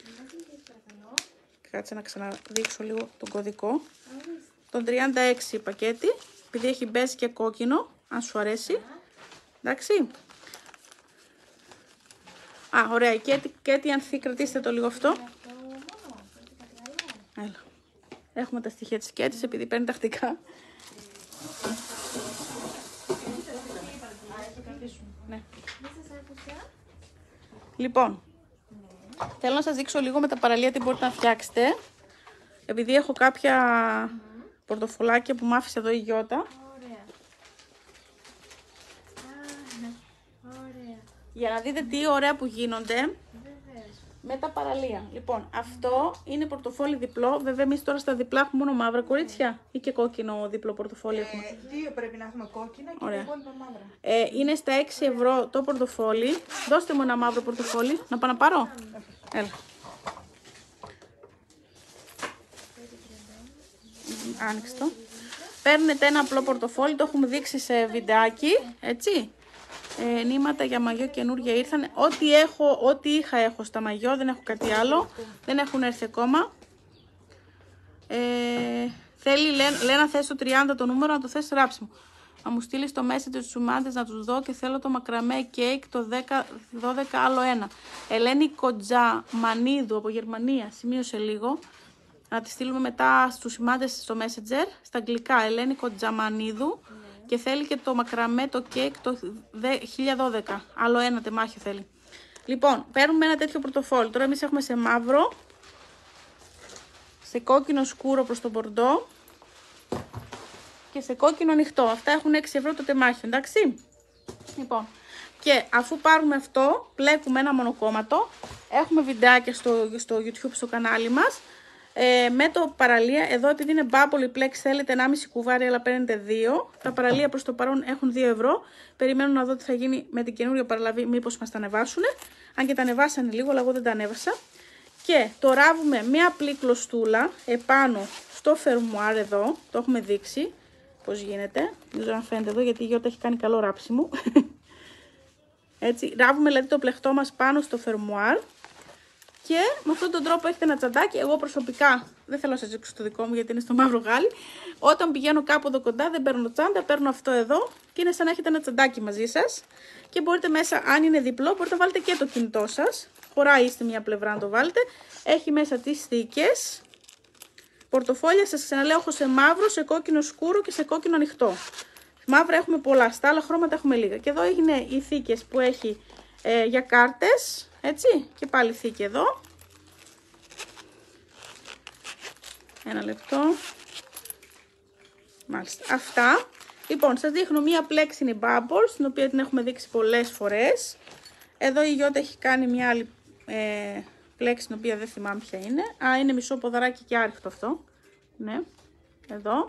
Κάτσε να ξαναδείξω λίγο τον κωδικό. Τον 36 είπα Κέτη, επειδή έχει μπέζ και κόκκινο, αν σου αρέσει. Εντάξει. Α, ωραία. Κέτη, αν κρατήστε το λίγο αυτό. Έλα. Έχουμε τα στοιχεία της Κέτης, επειδή παίρνει τακτικά. Ναι. Λοιπόν, θέλω να σας δείξω λίγο με τα παραλία τι μπορείτε να φτιάξετε. Επειδή έχω κάποια πορτοφολάκια που μ' άφησε εδώ η Γιώτα. Για να δείτε τι ωραία που γίνονται με τα παραλία. Λοιπόν, αυτό είναι πορτοφόλι διπλό. Βέβαια, εμείς τώρα στα διπλά έχουμε μόνο μαύρα κορίτσια ή και κόκκινο διπλό πορτοφόλι έχουμε. Δύο πρέπει να έχουμε κόκκινα και τα υπόλοιπα μαύρα. Είναι στα 6 ευρώ το πορτοφόλι. Δώστε μου ένα μαύρο πορτοφόλι. Να πάω να πάρω. Έλα. Άνοιξε το. Παίρνετε ένα απλό πορτοφόλι. Το έχουμε δείξει σε βιντεάκι. Έτσι. Νήματα για μαγιό καινούργια ήρθαν. Ό,τι είχα έχω στα μαγιό, δεν έχω κάτι άλλο. Δεν έχουν έρθει ακόμα. Θέλει, Λένα, θες το 30 το νούμερο, να το θες ράψιμο. Να μου στείλεις το message στους ημάντες να τους δω και θέλω το μακραμέ κέικ το 12 άλλο ένα. Ελένη Κοτζαμανίδου από Γερμανία, σημείωσε λίγο. Να τη στείλουμε μετά στους ημάντες στο messenger, στα αγγλικά, Ελένη Κοτζαμανίδου. Και θέλει και το μακραμέ, το κέικ, το 1012. Άλλο ένα τεμάχιο θέλει. Λοιπόν, παίρνουμε ένα τέτοιο πορτοφόλι. Τώρα εμείς έχουμε σε μαύρο, σε κόκκινο σκούρο προς τον μπορντό και σε κόκκινο ανοιχτό. Αυτά έχουν 6 ευρώ το τεμάχιο, εντάξει. Λοιπόν, και αφού πάρουμε αυτό, πλέκουμε ένα μονοκόμματο. Έχουμε βιντεάκια στο YouTube, στο κανάλι μας. Με το παραλία, εδώ επειδή είναι bubble plex θέλετε 1,5 κουβάρι αλλά παίρνετε 2. Τα παραλία προς το παρόν έχουν 2 ευρώ. Περιμένω να δω τι θα γίνει με την καινούργια παραλαβή, μήπως μας τα ανεβάσουν. Αν και τα ανεβάσανε λίγο, αλλά εγώ δεν τα ανέβασα. Και το ράβουμε μια απλή κλωστούλα επάνω στο φερμουάρ εδώ. Το έχουμε δείξει πώς γίνεται. Δεν ξέρω αν φαίνεται εδώ γιατί η Γιώτα έχει κάνει καλό ράψιμο. Έτσι, ράβουμε δηλαδή το πλεχτό μας πάνω στο φερμουάρ. Και με αυτόν τον τρόπο έχετε ένα τσαντάκι. Εγώ προσωπικά δεν θέλω να σας δείξω το δικό μου γιατί είναι στο μαύρο γάλι. Όταν πηγαίνω κάπου εδώ κοντά δεν παίρνω τσάντα, παίρνω αυτό εδώ και είναι σαν να έχετε ένα τσαντάκι μαζί σας. Και μπορείτε μέσα, αν είναι διπλό, μπορείτε να βάλετε και το κινητό σας. Χωράει στη μία πλευρά να το βάλετε. Έχει μέσα τις θήκες. Πορτοφόλια σας ξαναλέω έχω σε μαύρο, σε κόκκινο σκούρο και σε κόκκινο ανοιχτό. Μαύρα έχουμε πολλά, στα άλλα χρώματα έχουμε λίγα. Και εδώ είναι οι θήκες που έχει για κάρτες, έτσι, και πάλι θήκη εδώ. Ένα λεπτό. Μάλιστα, αυτά. Λοιπόν, σας δείχνω μία πλέξινη bubble, την οποία την έχουμε δείξει πολλές φορές. Εδώ η Γιώτα έχει κάνει μια άλλη πλέξη, την οποία δεν θυμάμαι ποια είναι. Α, είναι μισό ποδαράκι και άριχτο αυτό. Ναι, εδώ.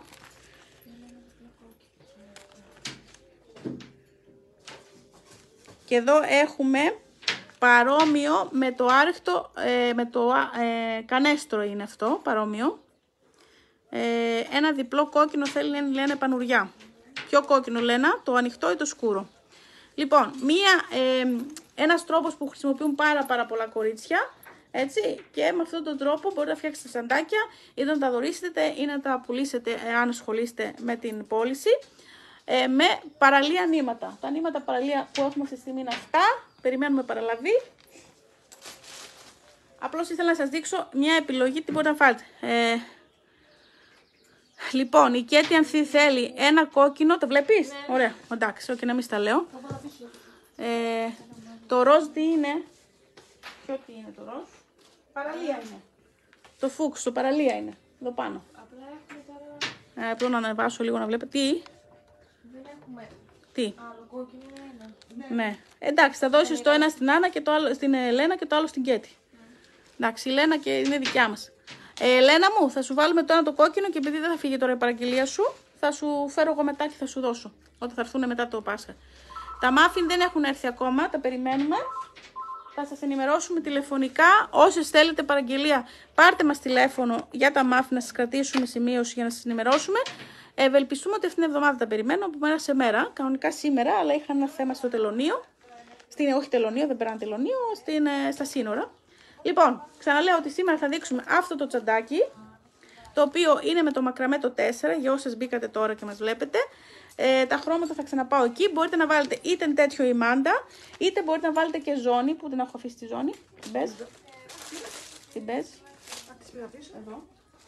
Και εδώ έχουμε παρόμοιο με το άριχτο, με το κανέστρο είναι αυτό, παρόμοιο. Ένα διπλό κόκκινο θέλει, λένε, πανουριά. Ποιο κόκκινο, Λένα, το ανοιχτό ή το σκούρο? Λοιπόν, ένας τρόπος που χρησιμοποιούν πάρα πολλά κορίτσια, έτσι, και με αυτόν τον τρόπο μπορείτε να φτιάξετε σαντάκια ή να τα δωρήσετε ή να τα πουλήσετε αν ασχολείστε με την πώληση, με παραλία νήματα. Τα νήματα παραλία που έχουμε αυτή τη στιγμή είναι αυτά, περιμένουμε παραλαβή. Απλώς ήθελα να σας δείξω μια επιλογή τι μπορείτε να βάλετε. Λοιπόν, η Κέτη αν θέλει ένα κόκκινο, το βλέπεις? Ναι. Ωραία, εντάξει, όχι να μην στα λέω. Το ροζ τι είναι? Ποιο τι είναι το ροζ? Παραλία είναι. Το φούξ, το παραλία είναι. Εδώ πάνω. Απλά έχουμε τώρα... Απλώς να ανεβάσω λίγο να βλέπετε. Τι? Δεν έχουμε Τι? άλλο κόκκινο, ένα. Ναι. Εντάξει, θα δώσεις το ένα στην Άννα και το άλλο στην Ελένα και το άλλο στην Κέτη. Εντάξει, η Ελένα και είναι δικιά μας. Ελένα μου, θα σου βάλουμε το ένα το κόκκινο και επειδή δεν θα φύγει τώρα η παραγγελία σου, θα σου φέρω εγώ μετά και θα σου δώσω. Όταν θα έρθουν μετά το Πάσχα. Τα μάφιν δεν έχουν έρθει ακόμα, τα περιμένουμε. Θα σας ενημερώσουμε τηλεφωνικά. Όσες θέλετε παραγγελία, πάρτε μας τηλέφωνο για τα μάφιν να σας κρατήσουμε σημείωση για να σας ενημερώσουμε. Ευελπιστούμε ότι αυτήν την εβδομάδα τα περιμένω από μέρα σε μέρα. Κανονικά σήμερα, αλλά είχαν ένα θέμα στο τελωνείο. Όχι τελωνείο, δεν πέραν τελωνείο, στα σύνορα. Λοιπόν, ξαναλέω ότι σήμερα θα δείξουμε αυτό το τσαντάκι, το οποίο είναι με το μακραμέ το 4, για όσες μπήκατε τώρα και μας βλέπετε. Τα χρώματα θα ξαναπάω εκεί. Μπορείτε να βάλετε είτε τέτοιο η μάντα, είτε μπορείτε να βάλετε και ζώνη, που την έχω αφήσει τη ζώνη. Την μπες. Την μπες. Εδώ.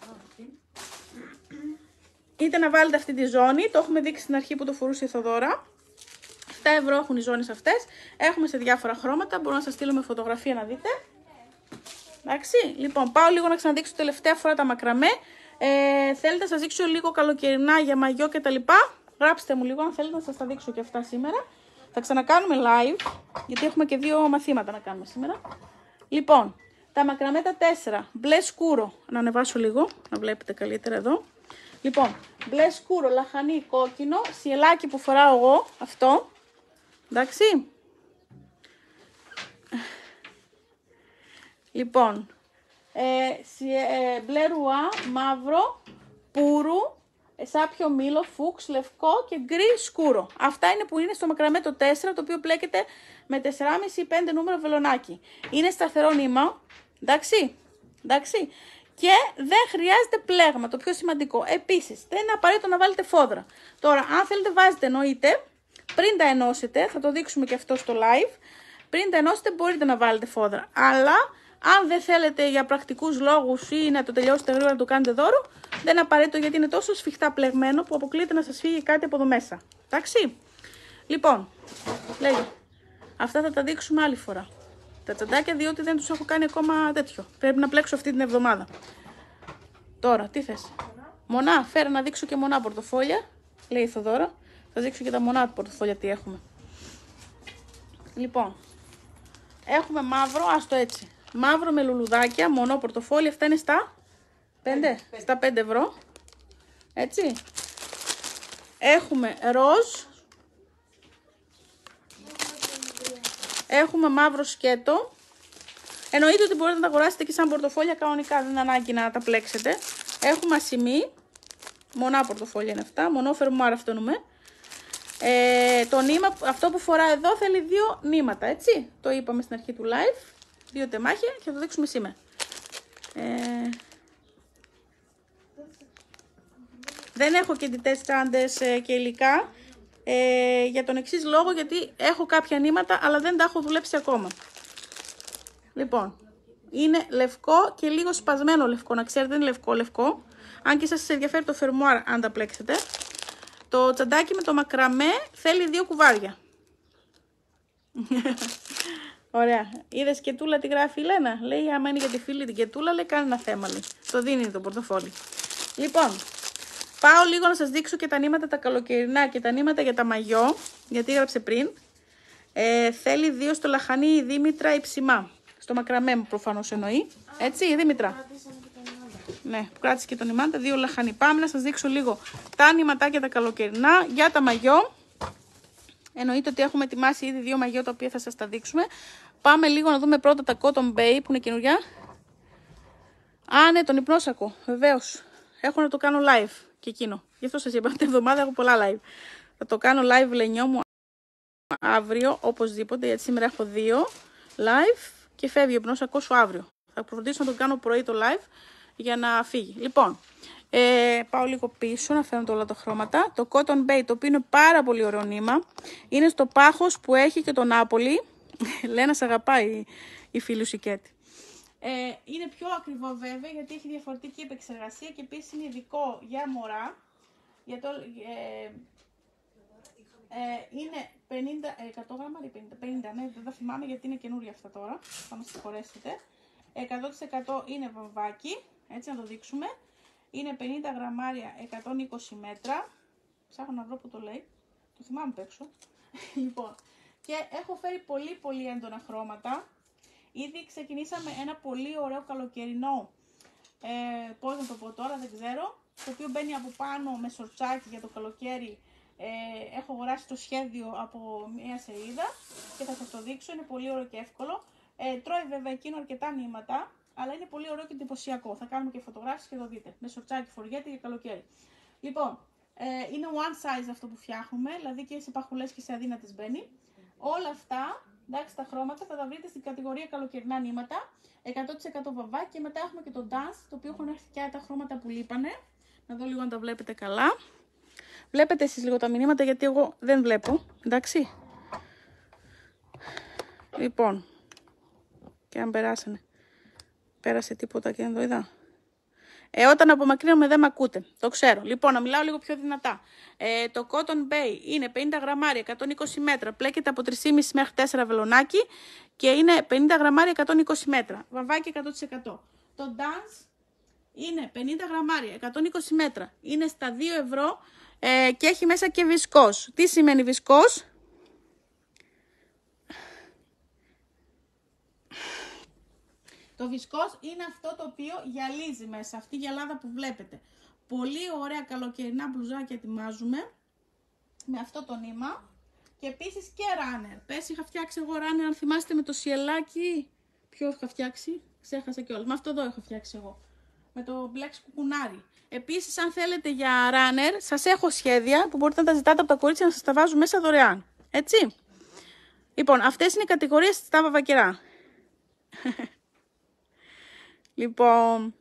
Είτε να βάλετε αυτή τη ζώνη, το έχουμε δείξει στην αρχή που το φορούσε η Θοδώρα. 7 ευρώ έχουν οι ζώνες αυτές. Έχουμε σε διάφορα χρώματα, μπορώ να σας στείλω με φωτογραφία να δείτε. Εντάξει, λοιπόν, πάω λίγο να ξαναδείξω τελευταία φορά τα μακραμέ. Θέλετε να σας δείξω λίγο καλοκαιρινά για μαγιό και τα λοιπά? Γράψτε μου λίγο αν θέλετε να σας τα δείξω και αυτά σήμερα. Θα ξανακάνουμε live, γιατί έχουμε και 2 μαθήματα να κάνουμε σήμερα. Λοιπόν, τα μακραμέ τα 4, μπλε σκούρο, να ανεβάσω λίγο, να βλέπετε καλύτερα εδώ. Λοιπόν, μπλε σκούρο, λαχανί, κόκκινο, σιελάκι που φοράω εγώ, αυτό, εντάξει. Λοιπόν, μπλε ρουά, μαύρο, πούρου, σάπιο μήλο, φούξ, λευκό και γκρι σκούρο. Αυτά είναι που είναι στο μακραμέ το 4, το οποίο πλέκεται με 4,5 ή 5 νούμερο βελονάκι. Είναι σταθερό νήμα, εντάξει, εντάξει. Και δεν χρειάζεται πλέγμα, το πιο σημαντικό. Επίσης, δεν είναι απαραίτητο να βάλετε φόδρα. Τώρα, αν θέλετε βάζετε εννοείται, πριν τα ενώσετε, θα το δείξουμε και αυτό στο live, πριν τα ενώσετε μπορείτε να βάλετε φόδρα. Αλλά αν δεν θέλετε για πρακτικούς λόγους ή να το τελειώσετε γρήγορα να το κάνετε δώρο, δεν είναι απαραίτητο γιατί είναι τόσο σφιχτά πλεγμένο που αποκλείεται να σας φύγει κάτι από εδώ μέσα. Εντάξει. Λοιπόν, λέγε. Αυτά θα τα δείξουμε άλλη φορά. Τα τσαντάκια, διότι δεν τους έχω κάνει ακόμα τέτοιο. Πρέπει να πλέξω αυτή την εβδομάδα. Τώρα, τι θες? Μονά, φέρε να δείξω και μονά πορτοφόλια. Λέει η Θοδώρα. Θα δείξω και τα μονά πορτοφόλια τι έχουμε. Λοιπόν, έχουμε μαύρο, άστο έτσι. Μαύρο με λουλουδάκια, μονό πορτοφόλια, αυτά είναι στα 5, στα 5 ευρώ. Έτσι. Έχουμε ροζ. Έχουμε μαύρο σκέτο. Εννοείται ότι μπορείτε να τα αγοράσετε και σαν πορτοφόλια κανονικά, δεν είναι ανάγκη να τα πλέξετε. Έχουμε ασημί. Μονά πορτοφόλια είναι αυτά. Μονό φερμουάρ αυτό εννοούμε. Το νήμα, αυτό που φορά εδώ θέλει 2 νήματα, έτσι. Το είπαμε στην αρχή του live. 2 τεμάχια και θα το δείξουμε σήμερα. Δεν έχω κεντητές τσάντες και υλικά. Για τον εξής λόγο, γιατί έχω κάποια νήματα αλλά δεν τα έχω δουλέψει ακόμα. Λοιπόν, είναι λευκό και λίγο σπασμένο λευκό, να ξέρετε, δεν είναι λευκό. Αν και σας ενδιαφέρει το φερμουάρ, αν τα πλέξετε. Το τσαντάκι με το μακραμέ θέλει 2 κουβάρια. Ωραία. Είδες Κετούλα τι γράφει η Λένα. Λέει άμα είναι για τη φίλη την Κετούλα, λέει κάνει ένα θέμα. Λέει. Το δίνει το πορτοφόλι. Λοιπόν, πάω λίγο να σας δείξω και τα νήματα τα καλοκαιρινά και τα νήματα για τα μαγιό. Γιατί έγραψε πριν. Θέλει 2 στο λαχανί η Δήμητρα η ψημά. Στο μακραμέ μου προφανώς εννοεί. Έτσι η Δήμητρα. Ναι, που κράτησε και τον ημάντα, 2 λαχανί. Πάμε να σας δείξω λίγο τα νηματάκια τα καλοκαιρινά για τα μαγιό. Εννοείται ότι έχουμε ετοιμάσει ήδη 2 μαγιό τα οποία θα σας τα δείξουμε. Πάμε λίγο να δούμε πρώτα τα Cotton Bay που είναι καινούργια. Α, ναι, τον υπνόσακο, βεβαίως. Έχω να το κάνω live και εκείνο. Γι' αυτό σας είπα, την εβδομάδα έχω πολλά live. Θα το κάνω live Λενιό μου αύριο, οπωσδήποτε, γιατί σήμερα έχω 2 live και φεύγει ο υπνόσακος σου αύριο. Θα φροντίσω να το κάνω πρωί το live για να φύγει. Λοιπόν, πάω λίγο πίσω να φέρω όλα τα χρώματα. Το Cotton Bay, το οποίο είναι πάρα πολύ ωραίο νήμα. Είναι στο πάχος που έχει και το Νάπολη. Λένα, σ' αγαπάει η φίλη σου Κέτη. Είναι πιο ακριβό βέβαια γιατί έχει διαφορετική επεξεργασία και επίσης είναι ειδικό για μωρά. Για το, είναι 100 γραμμάρια ή 50, ναι, δεν τα θυμάμαι γιατί είναι καινούρια αυτά τώρα. Θα με συγχωρέσετε. 100% είναι βαμβάκι, έτσι να το δείξουμε. Είναι 50 γραμμάρια, 120 μέτρα. Ψάχνω να βρω που το λέει. Το θυμάμαι απ' έξω. Λοιπόν, και έχω φέρει πολύ έντονα χρώματα. Ήδη ξεκινήσαμε ένα πολύ ωραίο καλοκαιρινό, πώς να το πω τώρα, δεν ξέρω. Το οποίο μπαίνει από πάνω με σορτσάκι για το καλοκαίρι. Έχω αγοράσει το σχέδιο από μια σελίδα και θα σας το δείξω. Είναι πολύ ωραίο και εύκολο. Τρώει βέβαια εκείνο αρκετά νήματα, αλλά είναι πολύ ωραίο και εντυπωσιακό. Θα κάνουμε και φωτογράφιες και το δείτε. Με σορτσάκι φοριέται για καλοκαίρι. Λοιπόν, είναι one size αυτό που φτιάχνουμε, δηλαδή και σε παχουλές και σε αδύνατες μπαίνει. Όλα αυτά, εντάξει, τα χρώματα θα τα βρείτε στην κατηγορία καλοκαιρινά νήματα. 100% βαμβάκι και μετά έχουμε και το dance, το οποίο έχουν έρθει και τα χρώματα που λείπανε. Να δω λίγο αν τα βλέπετε καλά. Βλέπετε εσείς λίγο τα μηνύματα γιατί εγώ δεν βλέπω, εντάξει. Λοιπόν, και αν περάσανε. Πέρασε τίποτα και δεν το είδα. Όταν απομακρύνομαι δεν με ακούτε, το ξέρω. Λοιπόν, να μιλάω λίγο πιο δυνατά. Το Cotton Bay είναι 50 γραμμάρια, 120 μέτρα. Πλέκεται από 3,5 μέχρι 4 βελονάκι και είναι 50 γραμμάρια, 120 μέτρα. Βαμβάκι 100%. Το Dance είναι 50 γραμμάρια, 120 μέτρα. Είναι στα 2 ευρώ και έχει μέσα και βισκός. Τι σημαίνει βισκός? Το βισκός είναι αυτό το οποίο γυαλίζει μέσα, αυτή η γυαλάδα που βλέπετε. Πολύ ωραία καλοκαιρινά μπλουζάκια ετοιμάζουμε με αυτό το νήμα. Και επίσης και runner. Πες είχα φτιάξει εγώ runner, αν θυμάστε με το σιελάκι. Ποιο είχα φτιάξει? Ξέχασα κιόλας. Με αυτό εδώ είχα φτιάξει εγώ. Με το μπλε κουκουνάρι. Επίσης αν θέλετε για runner, σας έχω σχέδια που μπορείτε να τα ζητάτε από τα κορίτσια να σας τα βάζουν μέσα δωρεάν. Έτσι. Λοιπόν, αυτές είναι οι κατηγορίες στα βαβακερά. Λοιπόν,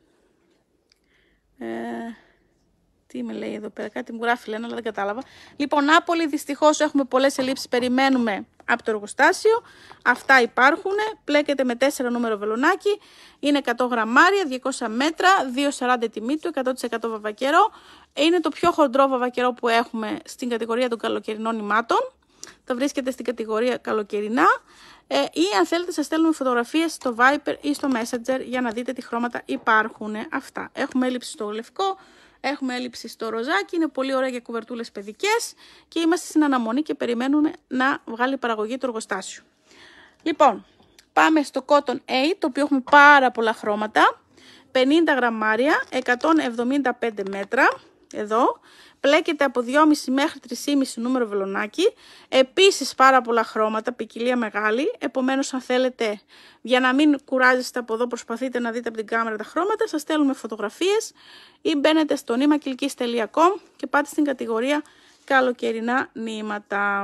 τι με λέει εδώ πέρα, κάτι μου γράφει Λένα, αλλά δεν κατάλαβα. Λοιπόν, Νάπολη, δυστυχώς έχουμε πολλές ελλείψεις, περιμένουμε από το εργοστάσιο. Αυτά υπάρχουν, πλέκεται με 4 νούμερο βελονάκι, είναι 100 γραμμάρια, 200 μέτρα, 2,40 τιμή του, 100% βαβακερό. Είναι το πιο χοντρό βαβακερό που έχουμε στην κατηγορία των καλοκαιρινών νημάτων. Τα βρίσκεται στην κατηγορία καλοκαιρινά. Ή αν θέλετε σας στέλνουμε φωτογραφίες στο Viber ή στο Messenger για να δείτε τι χρώματα υπάρχουν. Αυτά. Έχουμε έλλειψη στο λευκό, έχουμε έλλειψη στο ροζάκι, είναι πολύ ωραία για κουβερτούλες παιδικές και είμαστε στην αναμονή και περιμένουμε να βγάλει παραγωγή το εργοστάσιο. Λοιπόν, πάμε στο Cotton A, το οποίο έχουμε πάρα πολλά χρώματα. 50 γραμμάρια, 175 μέτρα, εδώ. Πλέκεται από 2,5 μέχρι 3,5 νούμερο βελονάκι. Επίσης πάρα πολλά χρώματα, ποικιλία μεγάλη. Επομένως αν θέλετε, για να μην κουράζεστε από εδώ, προσπαθείτε να δείτε από την κάμερα τα χρώματα. Σας στέλνουμε φωτογραφίες ή μπαίνετε στο nimakilkis.com και πάτε στην κατηγορία καλοκαιρινά νήματα.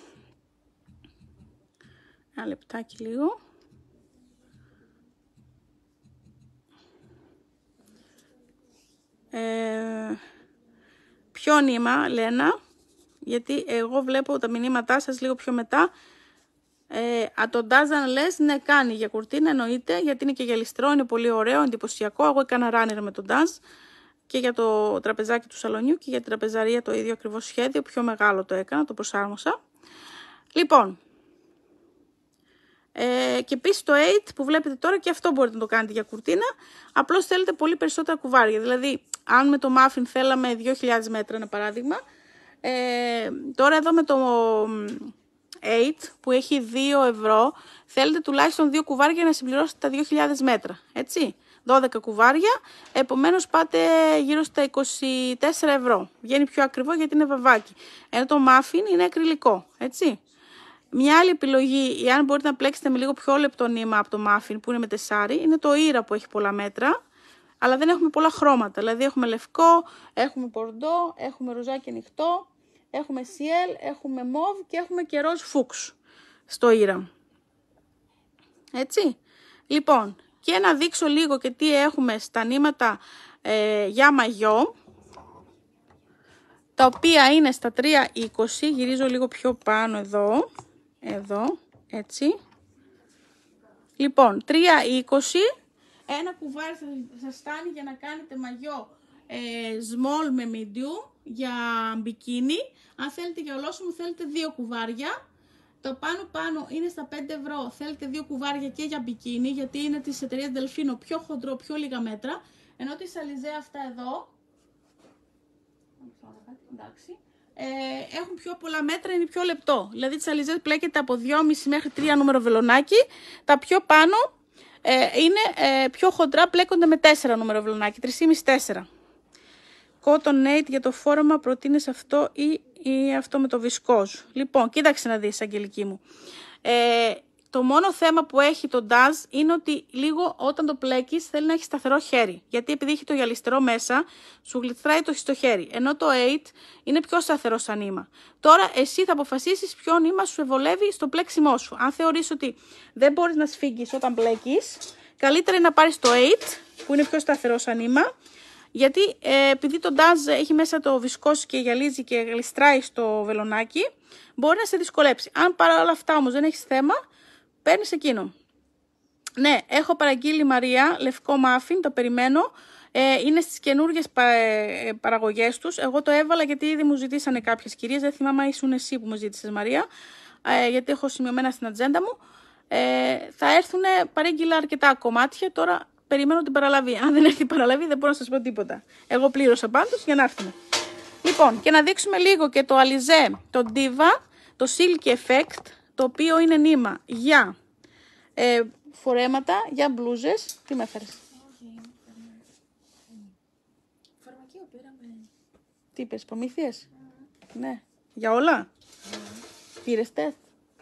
Ένα λεπτάκι λίγο. Ποιο νήμα, Λένα, γιατί εγώ βλέπω τα μηνύματά σας λίγο πιο μετά. Το Dazan λες, ναι, κάνει για κουρτίνα, εννοείται, γιατί είναι και γυαλιστρό, είναι πολύ ωραίο, εντυπωσιακό. Εγώ έκανα runner με τον Daz. και για το τραπεζάκι του σαλονιού και για την τραπεζαρία το ίδιο ακριβώς σχέδιο, πιο μεγάλο το έκανα, το προσάρμοσα. Λοιπόν, και επίσης το 8 που βλέπετε τώρα και αυτό μπορείτε να το κάνετε για κουρτίνα, απλώς θέλετε πολύ περισσότερα κουβάρια, δηλαδή αν με το muffin θέλαμε 2.000 μέτρα ένα παράδειγμα, τώρα εδώ με το 8 που έχει 2 ευρώ θέλετε τουλάχιστον 2 κουβάρια για να συμπληρώσετε τα 2.000 μέτρα, έτσι, 12 κουβάρια, επομένως πάτε γύρω στα 24 ευρώ, βγαίνει πιο ακριβό γιατί είναι βαμβάκι, ενώ το muffin είναι ακριλικό, έτσι. Μια άλλη επιλογή, εάν μπορείτε να πλέξετε με λίγο πιο λεπτό νήμα από το muffin που είναι με τεσσάρι, είναι το ήρα που έχει πολλά μέτρα, αλλά δεν έχουμε πολλά χρώματα. Δηλαδή έχουμε λευκό, έχουμε μπορντό, έχουμε ροζάκι ανοιχτό, έχουμε σιέλ, έχουμε μόβ και έχουμε και ροζ φούξ στο ήρα. Έτσι. Λοιπόν, και να δείξω λίγο και τι έχουμε στα νήματα για μαγιό, τα οποία είναι στα 3,20, γυρίζω λίγο πιο πάνω εδώ, έτσι. Λοιπόν, 3,20, ένα κουβάρι θα σας φτάνει για να κάνετε μαγιό small με medium για μπικίνι. Αν θέλετε για ολόσωμο θέλετε 2 κουβάρια. Το πάνω είναι στα 5 ευρώ, θέλετε 2 κουβάρια και για μπικίνι, γιατί είναι της εταιρείας Delfino, πιο χοντρό, πιο λίγα μέτρα. Ενώ τη Σαλιζέ αυτά εδώ, εντάξει, έχουν πιο πολλά μέτρα, είναι πιο λεπτό. Δηλαδή τη Alizé πλέκεται από 2,5 μέχρι 3 νούμερο βελονάκι. Τα πιο πάνω είναι πιο χοντρά, πλέκονται με 4 νούμερο βελονάκι, 3,5-4. Cotton Aid για το φόρεμα, προτείνεις αυτό ή αυτό με το βισκόζ? Λοιπόν, κοίταξε να δεις, Αγγελική μου. Το μόνο θέμα που έχει το DAZ είναι ότι λίγο όταν το πλέκεις θέλει να έχει σταθερό χέρι. Γιατί επειδή έχει το γυαλιστερό μέσα, σου γλιστράει το χέρι. Ενώ το 8 είναι πιο σταθερό σαν νήμα. Τώρα εσύ θα αποφασίσεις ποιο νήμα σου ευολεύει στο πλέξιμό σου. Αν θεωρείς ότι δεν μπορείς να σφίγγεις όταν πλέκεις, καλύτερα είναι να πάρεις το 8 που είναι πιο σταθερό σαν νήμα. Γιατί επειδή το DAZ έχει μέσα το βισκός και γυαλίζει και γλιστράει στο βελονάκι, μπορεί να σε δυσκολέψει. Αν παρά όλα αυτά όμως δεν έχεις θέμα, παίρνεις εκείνο. Ναι, έχω παραγγείλει Μαρία, λευκό μάφιν, το περιμένω. Είναι στις καινούργιες παραγωγές τους. Εγώ το έβαλα γιατί ήδη μου ζητήσανε κάποιες κυρίες. Δεν θυμάμαι αν ήσουν εσύ που μου ζήτησες, Μαρία. Γιατί έχω σημειωμένα στην ατζέντα μου. Θα έρθουν, παρήγγειλα αρκετά κομμάτια. Τώρα περιμένω την παραλαβή. Αν δεν έρθει η παραλαβή δεν μπορώ να σας πω τίποτα. Εγώ πλήρωσα πάντως για να έρθουν. Λοιπόν, και να δείξουμε λίγο και το Alizé, το Diva, το Silky Effect, το οποίο είναι νήμα για φορέματα, για μπλούζες. Τι με έφερες? Φαρμακείο πήραμε. Τι είπες, προμήθειες? Ναι. Για όλα? Πήρες τεστ?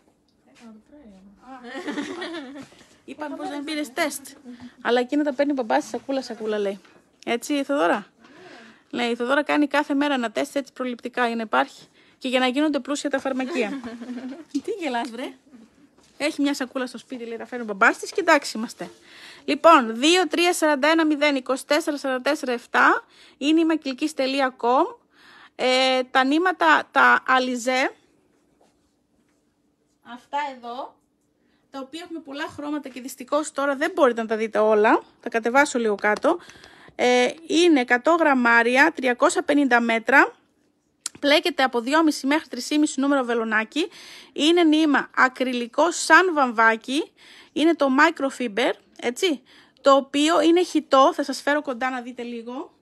Είπαμε πως δεν πήρες τεστ. Αλλά εκείνα τα παίρνει μπαμπάς σακούλα λέει. Έτσι η Θοδώρα? Λέει, η Θοδώρα κάνει κάθε μέρα ένα τεστ έτσι προληπτικά για να υπάρχει και για να γίνονται πλούσια τα φαρμακεία. Τι γελάς βρε? Έχει μια σακούλα στο σπίτι, λέει, τα φέρνει ο μπαμπάς της και εντάξει είμαστε. Λοιπόν, 2-3-41-0-24-44-7 είναι η μακυλικής.com. Τα νήματα, τα Alizé, αυτά εδώ, τα οποία έχουμε πολλά χρώματα και δυστυχώς τώρα δεν μπορείτε να τα δείτε όλα. Θα κατεβάσω λίγο κάτω. Είναι 100 γραμμάρια, 350 μέτρα. Πλέκεται από 2,5 μέχρι 3,5 νούμερο βελονάκι. Είναι νήμα ακριλικό σαν βαμβάκι. Είναι το microfiber, έτσι. Το οποίο είναι χυτό. Θα σας φέρω κοντά να δείτε λίγο.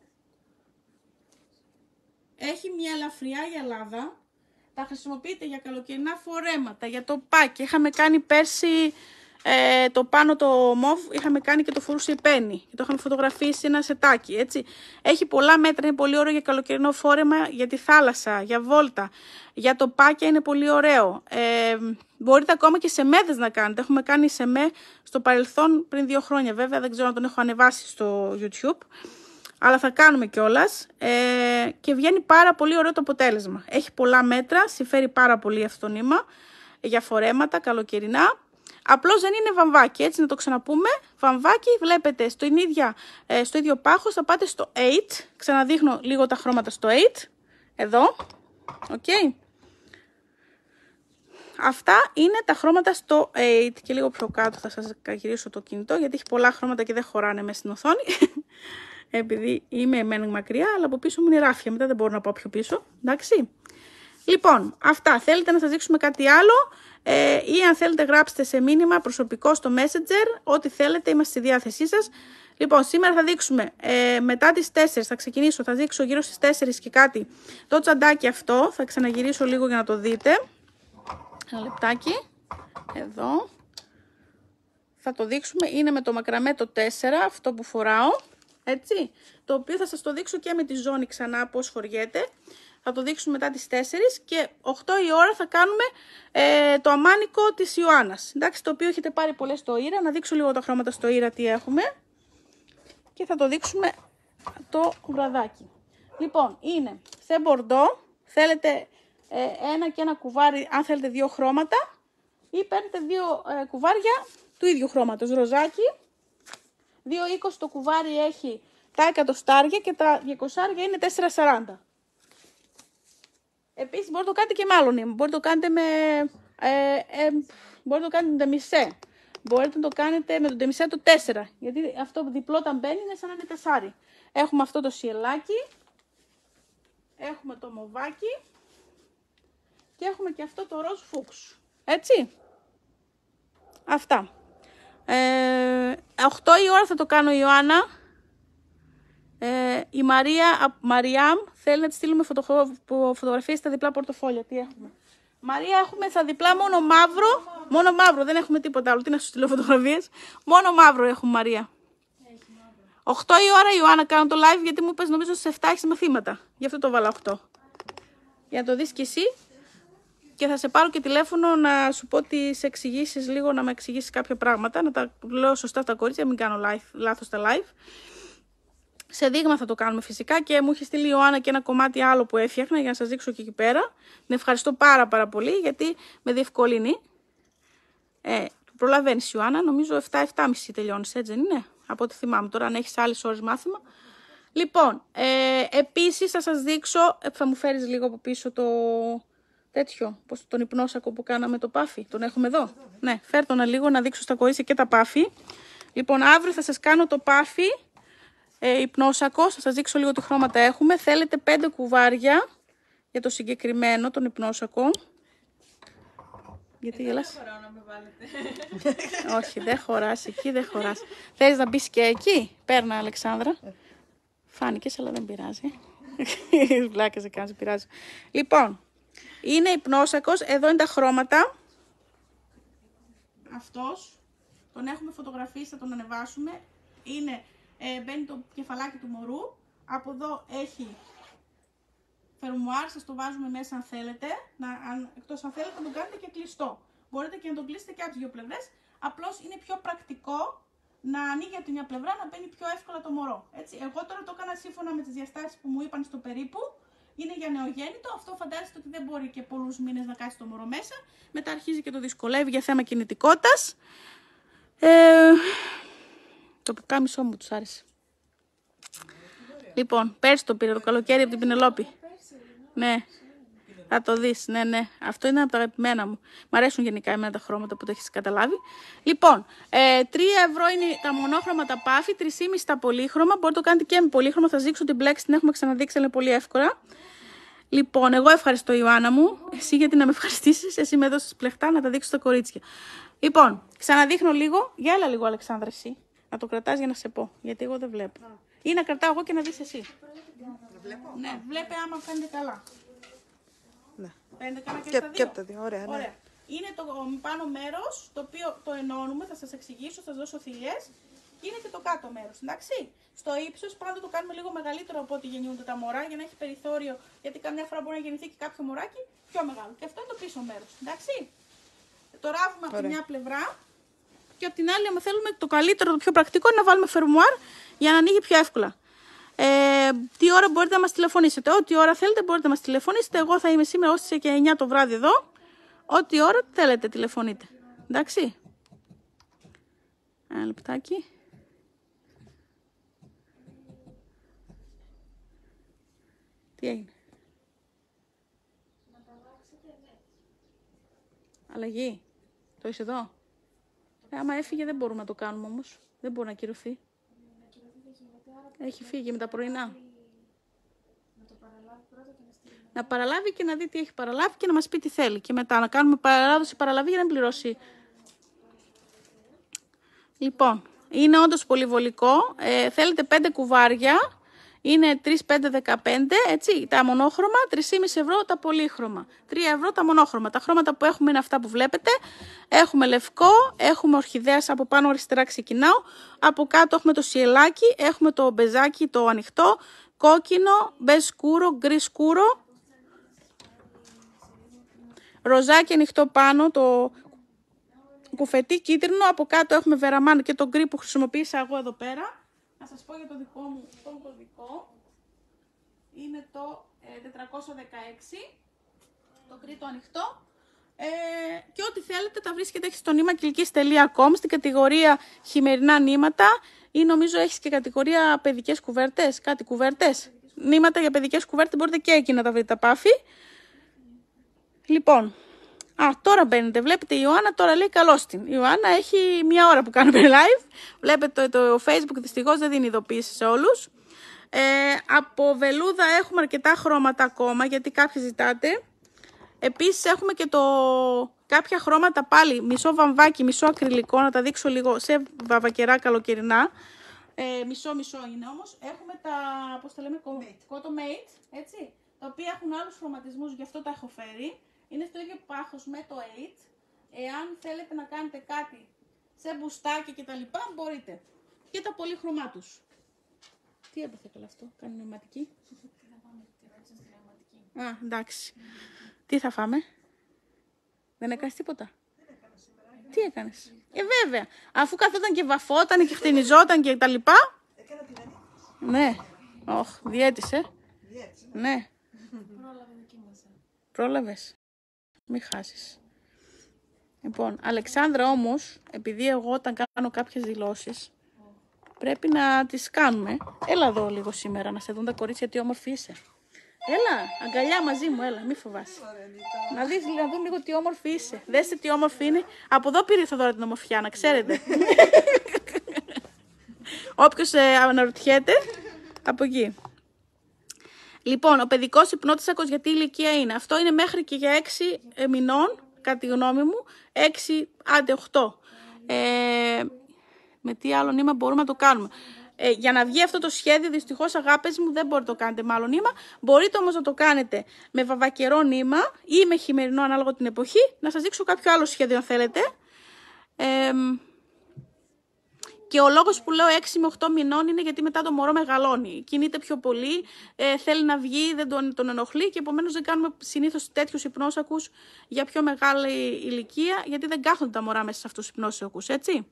Έχει μια ελαφριά γυαλάδα. Τα χρησιμοποιείτε για καλοκαιρινά φορέματα, για το πάκι. Είχαμε κάνει πέρσι το πάνω το μοβ, είχαμε κάνει και το φορούσε η Πέννη. Και το είχαμε φωτογραφίσει ένα σετάκι, έτσι. Έχει πολλά μέτρα, είναι πολύ ωραίο για καλοκαιρινό φόρεμα, για τη θάλασσα, για βόλτα. Για το πάκια είναι πολύ ωραίο. Μπορείτε ακόμα και σεμέδες να κάνετε. Έχουμε κάνει σεμέ στο παρελθόν πριν 2 χρόνια. Βέβαια δεν ξέρω αν τον έχω ανεβάσει στο YouTube. Αλλά θα κάνουμε κιόλας και βγαίνει πάρα πολύ ωραίο το αποτέλεσμα. Έχει πολλά μέτρα, συμφέρει πάρα πολύ αυτό το νήμα για φορέματα καλοκαιρινά. Απλώς δεν είναι βαμβάκι, έτσι να το ξαναπούμε. Βαμβάκι βλέπετε στο ίδιο πάχος, θα πάτε στο 8. Ξαναδείχνω λίγο τα χρώματα στο 8. Εδώ, ok. Αυτά είναι τα χρώματα στο 8 και λίγο πιο κάτω θα σας γυρίσω το κινητό γιατί έχει πολλά χρώματα και δεν χωράνε μέσα στην οθόνη. Επειδή είμαι μεν μακριά, αλλά από πίσω μου είναι ράφια. Μετά δεν μπορώ να πάω πιο πίσω. Εντάξει. Λοιπόν, αυτά. Θέλετε να σας δείξουμε κάτι άλλο ή αν θέλετε γράψτε σε μήνυμα προσωπικό στο Messenger. Ό,τι θέλετε, είμαστε στη διάθεσή σας. Λοιπόν, σήμερα θα δείξουμε μετά τις 4, θα ξεκινήσω, θα δείξω γύρω στις 4 και κάτι το τσαντάκι αυτό. Θα ξαναγυρίσω λίγο για να το δείτε. Ένα λεπτάκι. Εδώ. Θα το δείξουμε, είναι με το μακραμέ το 4, αυτό που φοράω. Έτσι, το οποίο θα σας το δείξω και με τη ζώνη ξανά πώς φοριέται. Θα το δείξουμε μετά τις 4 και 8 η ώρα θα κάνουμε το αμάνικο της Ιωάννας. Εντάξει, το οποίο έχετε πάρει πολλές στο Ήρα. Να δείξω λίγο τα χρώματα στο Ήρα τι έχουμε. Και θα το δείξουμε το βραδάκι. Λοιπόν, είναι σε μπορντό. Θέλετε ένα και ένα κουβάρι, αν θέλετε 2 χρώματα. Ή παίρνετε 2 κουβάρια του ίδιου χρώματος, ροζάκι. 2,20 το κουβάρι έχει τα εκατοστάρια και τα 200 είναι 4,40. Επίσης μπορείτε να το κάνετε και με άλλο νήμα. Μπορείτε να το κάνετε μπορείτε να το κάνετε με το μισέ. Μπορείτε να το κάνετε με το ντεμισέ το 4. Γιατί αυτό διπλό όταν μπαίνει είναι σαν να είναι τεσάρι. Έχουμε αυτό το σιελάκι. Έχουμε το μοβάκι. Και έχουμε και αυτό το ροζ φούξ. Έτσι. Αυτά. 8 η ώρα θα το κάνω η Ιωάννα. Η Μαριάμ θέλει να τη στείλουμε φωτογραφίες στα διπλά πορτοφόλια. Τι έχουμε? Μαρία, έχουμε στα διπλά μόνο μαύρο. Μόνο μαύρο, δεν έχουμε τίποτα άλλο. Τι να σου στείλω φωτογραφίες? Μόνο μαύρο έχουμε, Μαρία. 8 η ώρα η Ιωάννα κάνω το live, γιατί μου είπες νομίζω στις 7 έχεις μαθήματα. Γι' αυτό το βάλα 8. Για να το δεις κι εσύ. Και θα σε πάρω και τηλέφωνο να σου πω τις εξηγήσεις λίγο, να με εξηγήσεις κάποια πράγματα. Να τα λέω σωστά στα κορίτσια, μην κάνω λάθος στα live. Σε δείγμα θα το κάνουμε φυσικά και μου είχε στείλει η Ιωάννα και ένα κομμάτι άλλο που έφτιαχνα για να σας δείξω και εκεί πέρα. Την ευχαριστώ πάρα πολύ γιατί με διευκολύνει. Προλαβαίνεις Ιωάννα, νομίζω 7-7.30 τελειώνεις, έτσι δεν είναι? Από ό,τι θυμάμαι τώρα, αν έχεις άλλες ώρες μάθημα. Λοιπόν, επίσης θα σας δείξω, θα μου φέρεις λίγο από πίσω το τέτοιο, τον υπνόσακο που κάναμε το πάφι. Τον έχουμε εδώ. Ναι, φέρ' τον λίγο να δείξω στα κορίτσια και τα πάφι. Λοιπόν, αύριο θα σας κάνω το πάφι. Υπνόσακο, θα σας δείξω λίγο τι χρώματα έχουμε. Θέλετε 5 κουβάρια για το συγκεκριμένο, τον υπνόσακο. Γιατί γελάς? Δεν χωράω να με βάλετε. Όχι, δεν χωράς εκεί, δεν χωράς. Θέλεις να μπεις και εκεί? Παίρνα, Αλεξάνδρα. Φάνηκες, αλλά δεν πειράζει. Βλάκες δεν κάνεις, πειράζει. Λοιπόν, είναι υπνόσακος, εδώ είναι τα χρώματα. Αυτός, τον έχουμε φωτογραφίσει, θα τον ανεβάσουμε. Είναι... μπαίνει το κεφαλάκι του μωρού, από εδώ έχει φερμουάρ, σας το βάζουμε μέσα αν θέλετε, εκτός αν θέλετε να τον κάνετε και κλειστό. Μπορείτε και να τον κλείσετε και από τις δύο πλευρές, απλώς είναι πιο πρακτικό να ανοίγει από τη μια πλευρά, να μπαίνει πιο εύκολα το μωρό. Έτσι. Εγώ τώρα το έκανα σύμφωνα με τις διαστάσεις που μου είπαν στο περίπου, είναι για νεογέννητο, αυτό φαντάζεστε ότι δεν μπορεί και πολλούς μήνες να κάτσει το μωρό μέσα, μετά αρχίζει και το δυσκολεύει για θέμα κινητικότητας. Το πουκάμισό μου τους άρεσε. Λοιπόν, πέρσι το πήρα το καλοκαίρι από την Πινελόπη. Ναι, θα το δεις. Ναι. Αυτό είναι από τα αγαπημένα μου. Μ' αρέσουν γενικά εμένα τα χρώματα που το έχεις καταλάβει. Λοιπόν, 3 ευρώ είναι τα μονόχρωμα τα πάφη, 3,5 τα πολύχρωμα. Μπορείτε να το κάνετε και με πολύχρωμα. Θα σας δείξω την μπλέξη, την έχουμε ξαναδείξει, αλλά είναι πολύ εύκολα. Λοιπόν, εγώ ευχαριστώ Ιωάννα μου. Εσύ γιατί να με ευχαριστήσεις. Εσύ με έδωσες πλεχτά να τα δείξω στα κορίτσια. Λοιπόν, ξαναδείχνω λίγο. Για έλα λίγο, Αλεξάνδρα, εσύ. Να το κρατάς για να σε πω, γιατί εγώ δεν βλέπω. Ή να κρατάω εγώ και να δεις εσύ. Ναι, βλέπε άμα φαίνεται καλά. Ναι. Φαίνεται καλά και Και στα από τα δύο, ωραία. Ναι. Ωραία. Είναι το πάνω μέρος, το οποίο το ενώνουμε, θα σας εξηγήσω, θα σας δώσω θηλιές. Και είναι και το κάτω μέρος, εντάξει. Στο ύψος πάντα το κάνουμε λίγο μεγαλύτερο από ό,τι γεννιούνται τα μωρά, για να έχει περιθώριο, γιατί καμιά φορά μπορεί να γεννηθεί και κάποιο μωράκι πιο μεγάλο. Και αυτό είναι το πίσω μέρος, εντάξει. Το ράβουμε από τη μια πλευρά. Και από την άλλη, άμα θέλουμε το καλύτερο, το πιο πρακτικό, είναι να βάλουμε φερμουάρ για να ανοίγει πιο εύκολα. Τι ώρα μπορείτε να μας τηλεφωνήσετε? Ό,τι ώρα θέλετε μπορείτε να μας τηλεφωνήσετε. Εγώ θα είμαι σήμερα ως τις 9 το βράδυ εδώ. Ό,τι ώρα θέλετε τηλεφωνείτε. Εντάξει. Ένα λεπτάκι. Τι έγινε? Αλλαγή. Το είσαι εδώ? Άμα έφυγε δεν μπορούμε να το κάνουμε όμως. Δεν μπορεί να ακυρωθεί. Έχει φύγει με τα πρωινά. Να το παραλάβει πρώτα και να στείλει. Να παραλάβει και να δει τι έχει παραλάβει και να μας πει τι θέλει. Και μετά να κάνουμε παράδοση παραλαβή για να μην πληρώσει. Λοιπόν, είναι όντως πολύ βολικό. Θέλετε 5 κουβάρια. Είναι 3, 5, 15, έτσι, τα μονόχρωμα, 3,5 ευρώ τα πολύχρωμα, 3 ευρώ τα μονόχρωμα. Τα χρώματα που έχουμε είναι αυτά που βλέπετε. Έχουμε λευκό, έχουμε ορχιδέας από πάνω αριστερά ξεκινάω. Από κάτω έχουμε το σιελάκι, έχουμε το μπεζάκι το ανοιχτό, κόκκινο, μπεζ σκούρο, γκρι σκούρο, ροζάκι ανοιχτό πάνω, το κουφετί κίτρινο. Από κάτω έχουμε βεραμάν και το γκρι που χρησιμοποίησα εγώ εδώ πέρα. Να σας πω για το δικό μου τον κωδικό. Είναι το 416, το κρήτο ανοιχτό. Και ό,τι θέλετε τα βρίσκετε στο nimakilkis.com στην κατηγορία χειμερινά νήματα ή νομίζω έχεις και κατηγορία παιδικές κουβέρτες, κάτι κουβέρτες. Νήματα για παιδικές κουβέρτες μπορείτε και εκεί να τα βρείτε τα πάφη. Λοιπόν, τώρα μπαίνετε, βλέπετε η Ιωάννα τώρα λέει καλώς την. Η Ιωάννα έχει 1 ώρα που κάνουμε live. Βλέπετε το Facebook δυστυχώς δεν δίνει ειδοποίηση σε όλους. Από βελούδα έχουμε αρκετά χρώματα ακόμα γιατί κάποιοι ζητάτε. Επίσης έχουμε και κάποια χρώματα πάλι, μισό βαμβάκι, μισό ακριλικό, να τα δείξω λίγο σε βαβακερά καλοκαιρινά. Μισό είναι όμως. Έχουμε τα, πώς τα λέμε, Cotton Mate, έτσι, τα οποία έχουν άλλους χρωματισμούς, γι' αυτό τα έχω φέρει. Είναι στο ίδιο πάχος με το 8. Εάν θέλετε να κάνετε κάτι σε μπουστάκι και τα λοιπά, μπορείτε. Και τα πολύχρωμά τους. Τι έπαθε καλά αυτό, κάνει νοηματική. Α, εντάξει. Τι θα φάμε? Δεν έκανες τίποτα? Τι έκανες? Βέβαια. Αφού καθόταν και βαφόταν και χτενιζόταν και τα λοιπά. Έκανα την ανήκηση. Ναι. Διέτησε. Ναι. Πρόλαβε δοκίμασα. Πρόλαβες. Μην χάσεις. Λοιπόν, Αλεξάνδρα όμως, επειδή εγώ όταν κάνω κάποιες δηλώσεις, πρέπει να τις κάνουμε. Έλα εδώ λίγο σήμερα, να σε δουν τα κορίτσια τι όμορφη είσαι. Έλα, αγκαλιά μαζί μου, έλα, μη φοβάσαι. Να δουν λίγο τι όμορφη είσαι. Δέστε τι όμορφη είναι. Από εδώ πήρε η Θοδώρα την ομορφιά, να ξέρετε. Όποιος αναρωτιέται, από εκεί. Λοιπόν, ο παιδικός υπνότισακος για τι ηλικία είναι? Αυτό είναι μέχρι και για 6 μηνών, κατά τη γνώμη μου, 6 άντε 8. Με τι άλλο νήμα μπορούμε να το κάνουμε? Για να βγει αυτό το σχέδιο, δυστυχώς αγάπες μου, δεν μπορείτε να το κάνετε με άλλο νήμα. Μπορείτε όμως να το κάνετε με βαβακερό νήμα ή με χειμερινό ανάλογα την εποχή. Να σας δείξω κάποιο άλλο σχέδιο αν θέλετε. Και ο λόγος που λέω 6 με 8 μηνών είναι γιατί μετά το μωρό μεγαλώνει. Κινείται πιο πολύ, θέλει να βγει, δεν τον ενοχλεί και επομένως δεν κάνουμε συνήθως τέτοιους υπνόσακους για πιο μεγάλη ηλικία, γιατί δεν κάθονται τα μωρά μέσα σε αυτούς τους υπνόσακους, έτσι.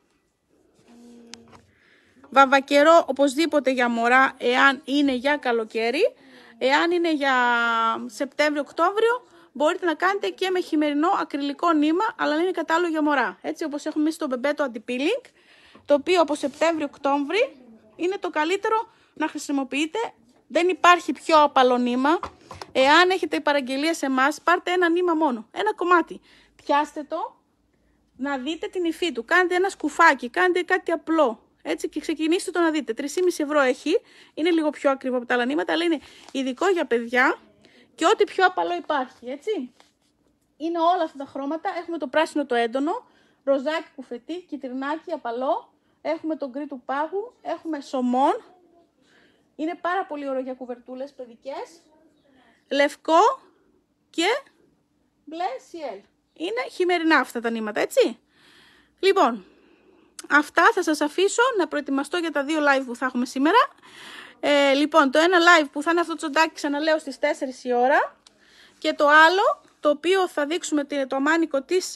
Βαβακερό οπωσδήποτε για μωρά, εάν είναι για καλοκαίρι. Εάν είναι για Σεπτέμβριο-Οκτώβριο, μπορείτε να κάνετε και με χειμερινό ακριλικό νήμα, αλλά είναι κατάλληλο για μωρά. Έτσι όπως έχουμε εμείς στο μπεμπέτο αντι-peeling, το οποίο από Σεπτέμβριο-Οκτώβριο είναι το καλύτερο να χρησιμοποιείτε. Δεν υπάρχει πιο απαλό νήμα. Εάν έχετε παραγγελία σε εμάς, πάρτε ένα νήμα μόνο, ένα κομμάτι. Πιάστε το, να δείτε την υφή του. Κάντε ένα σκουφάκι, κάντε κάτι απλό. Έτσι και ξεκινήστε το να δείτε. 3,5 ευρώ έχει. Είναι λίγο πιο ακριβό από τα άλλα νήματα, αλλά είναι ειδικό για παιδιά και ό,τι πιο απαλό υπάρχει. Έτσι. Είναι όλα αυτά τα χρώματα. Έχουμε το πράσινο το έντονο, ροζάκι κουφετί, κυτρινάκι απαλό. Έχουμε το γκρι του πάγου. Έχουμε σωμόν. Είναι πάρα πολύ ωραίο για κουβερτούλες παιδικές. Λευκό και μπλε σιέλ. Είναι χειμερινά αυτά τα νήματα, έτσι. Λοιπόν, αυτά θα σας αφήσω να προετοιμαστώ για τα 2 live που θα έχουμε σήμερα. Λοιπόν, το ένα live που θα είναι αυτό το τσοντάκι, ξαναλέω, στις 4 η ώρα. Και το άλλο, το οποίο θα δείξουμε το αμάνικο της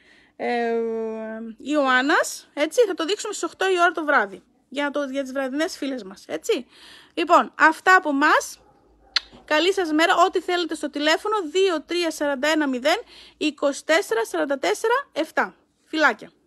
Ιωάννας, έτσι, θα το δείξουμε στις 8 η ώρα το βράδυ. Για τις βραδινές φίλες μας, έτσι. Λοιπόν, αυτά από μας. Καλή σας μέρα. Ό,τι θέλετε στο τηλέφωνο 2341 0 24 44 7. Φιλάκια.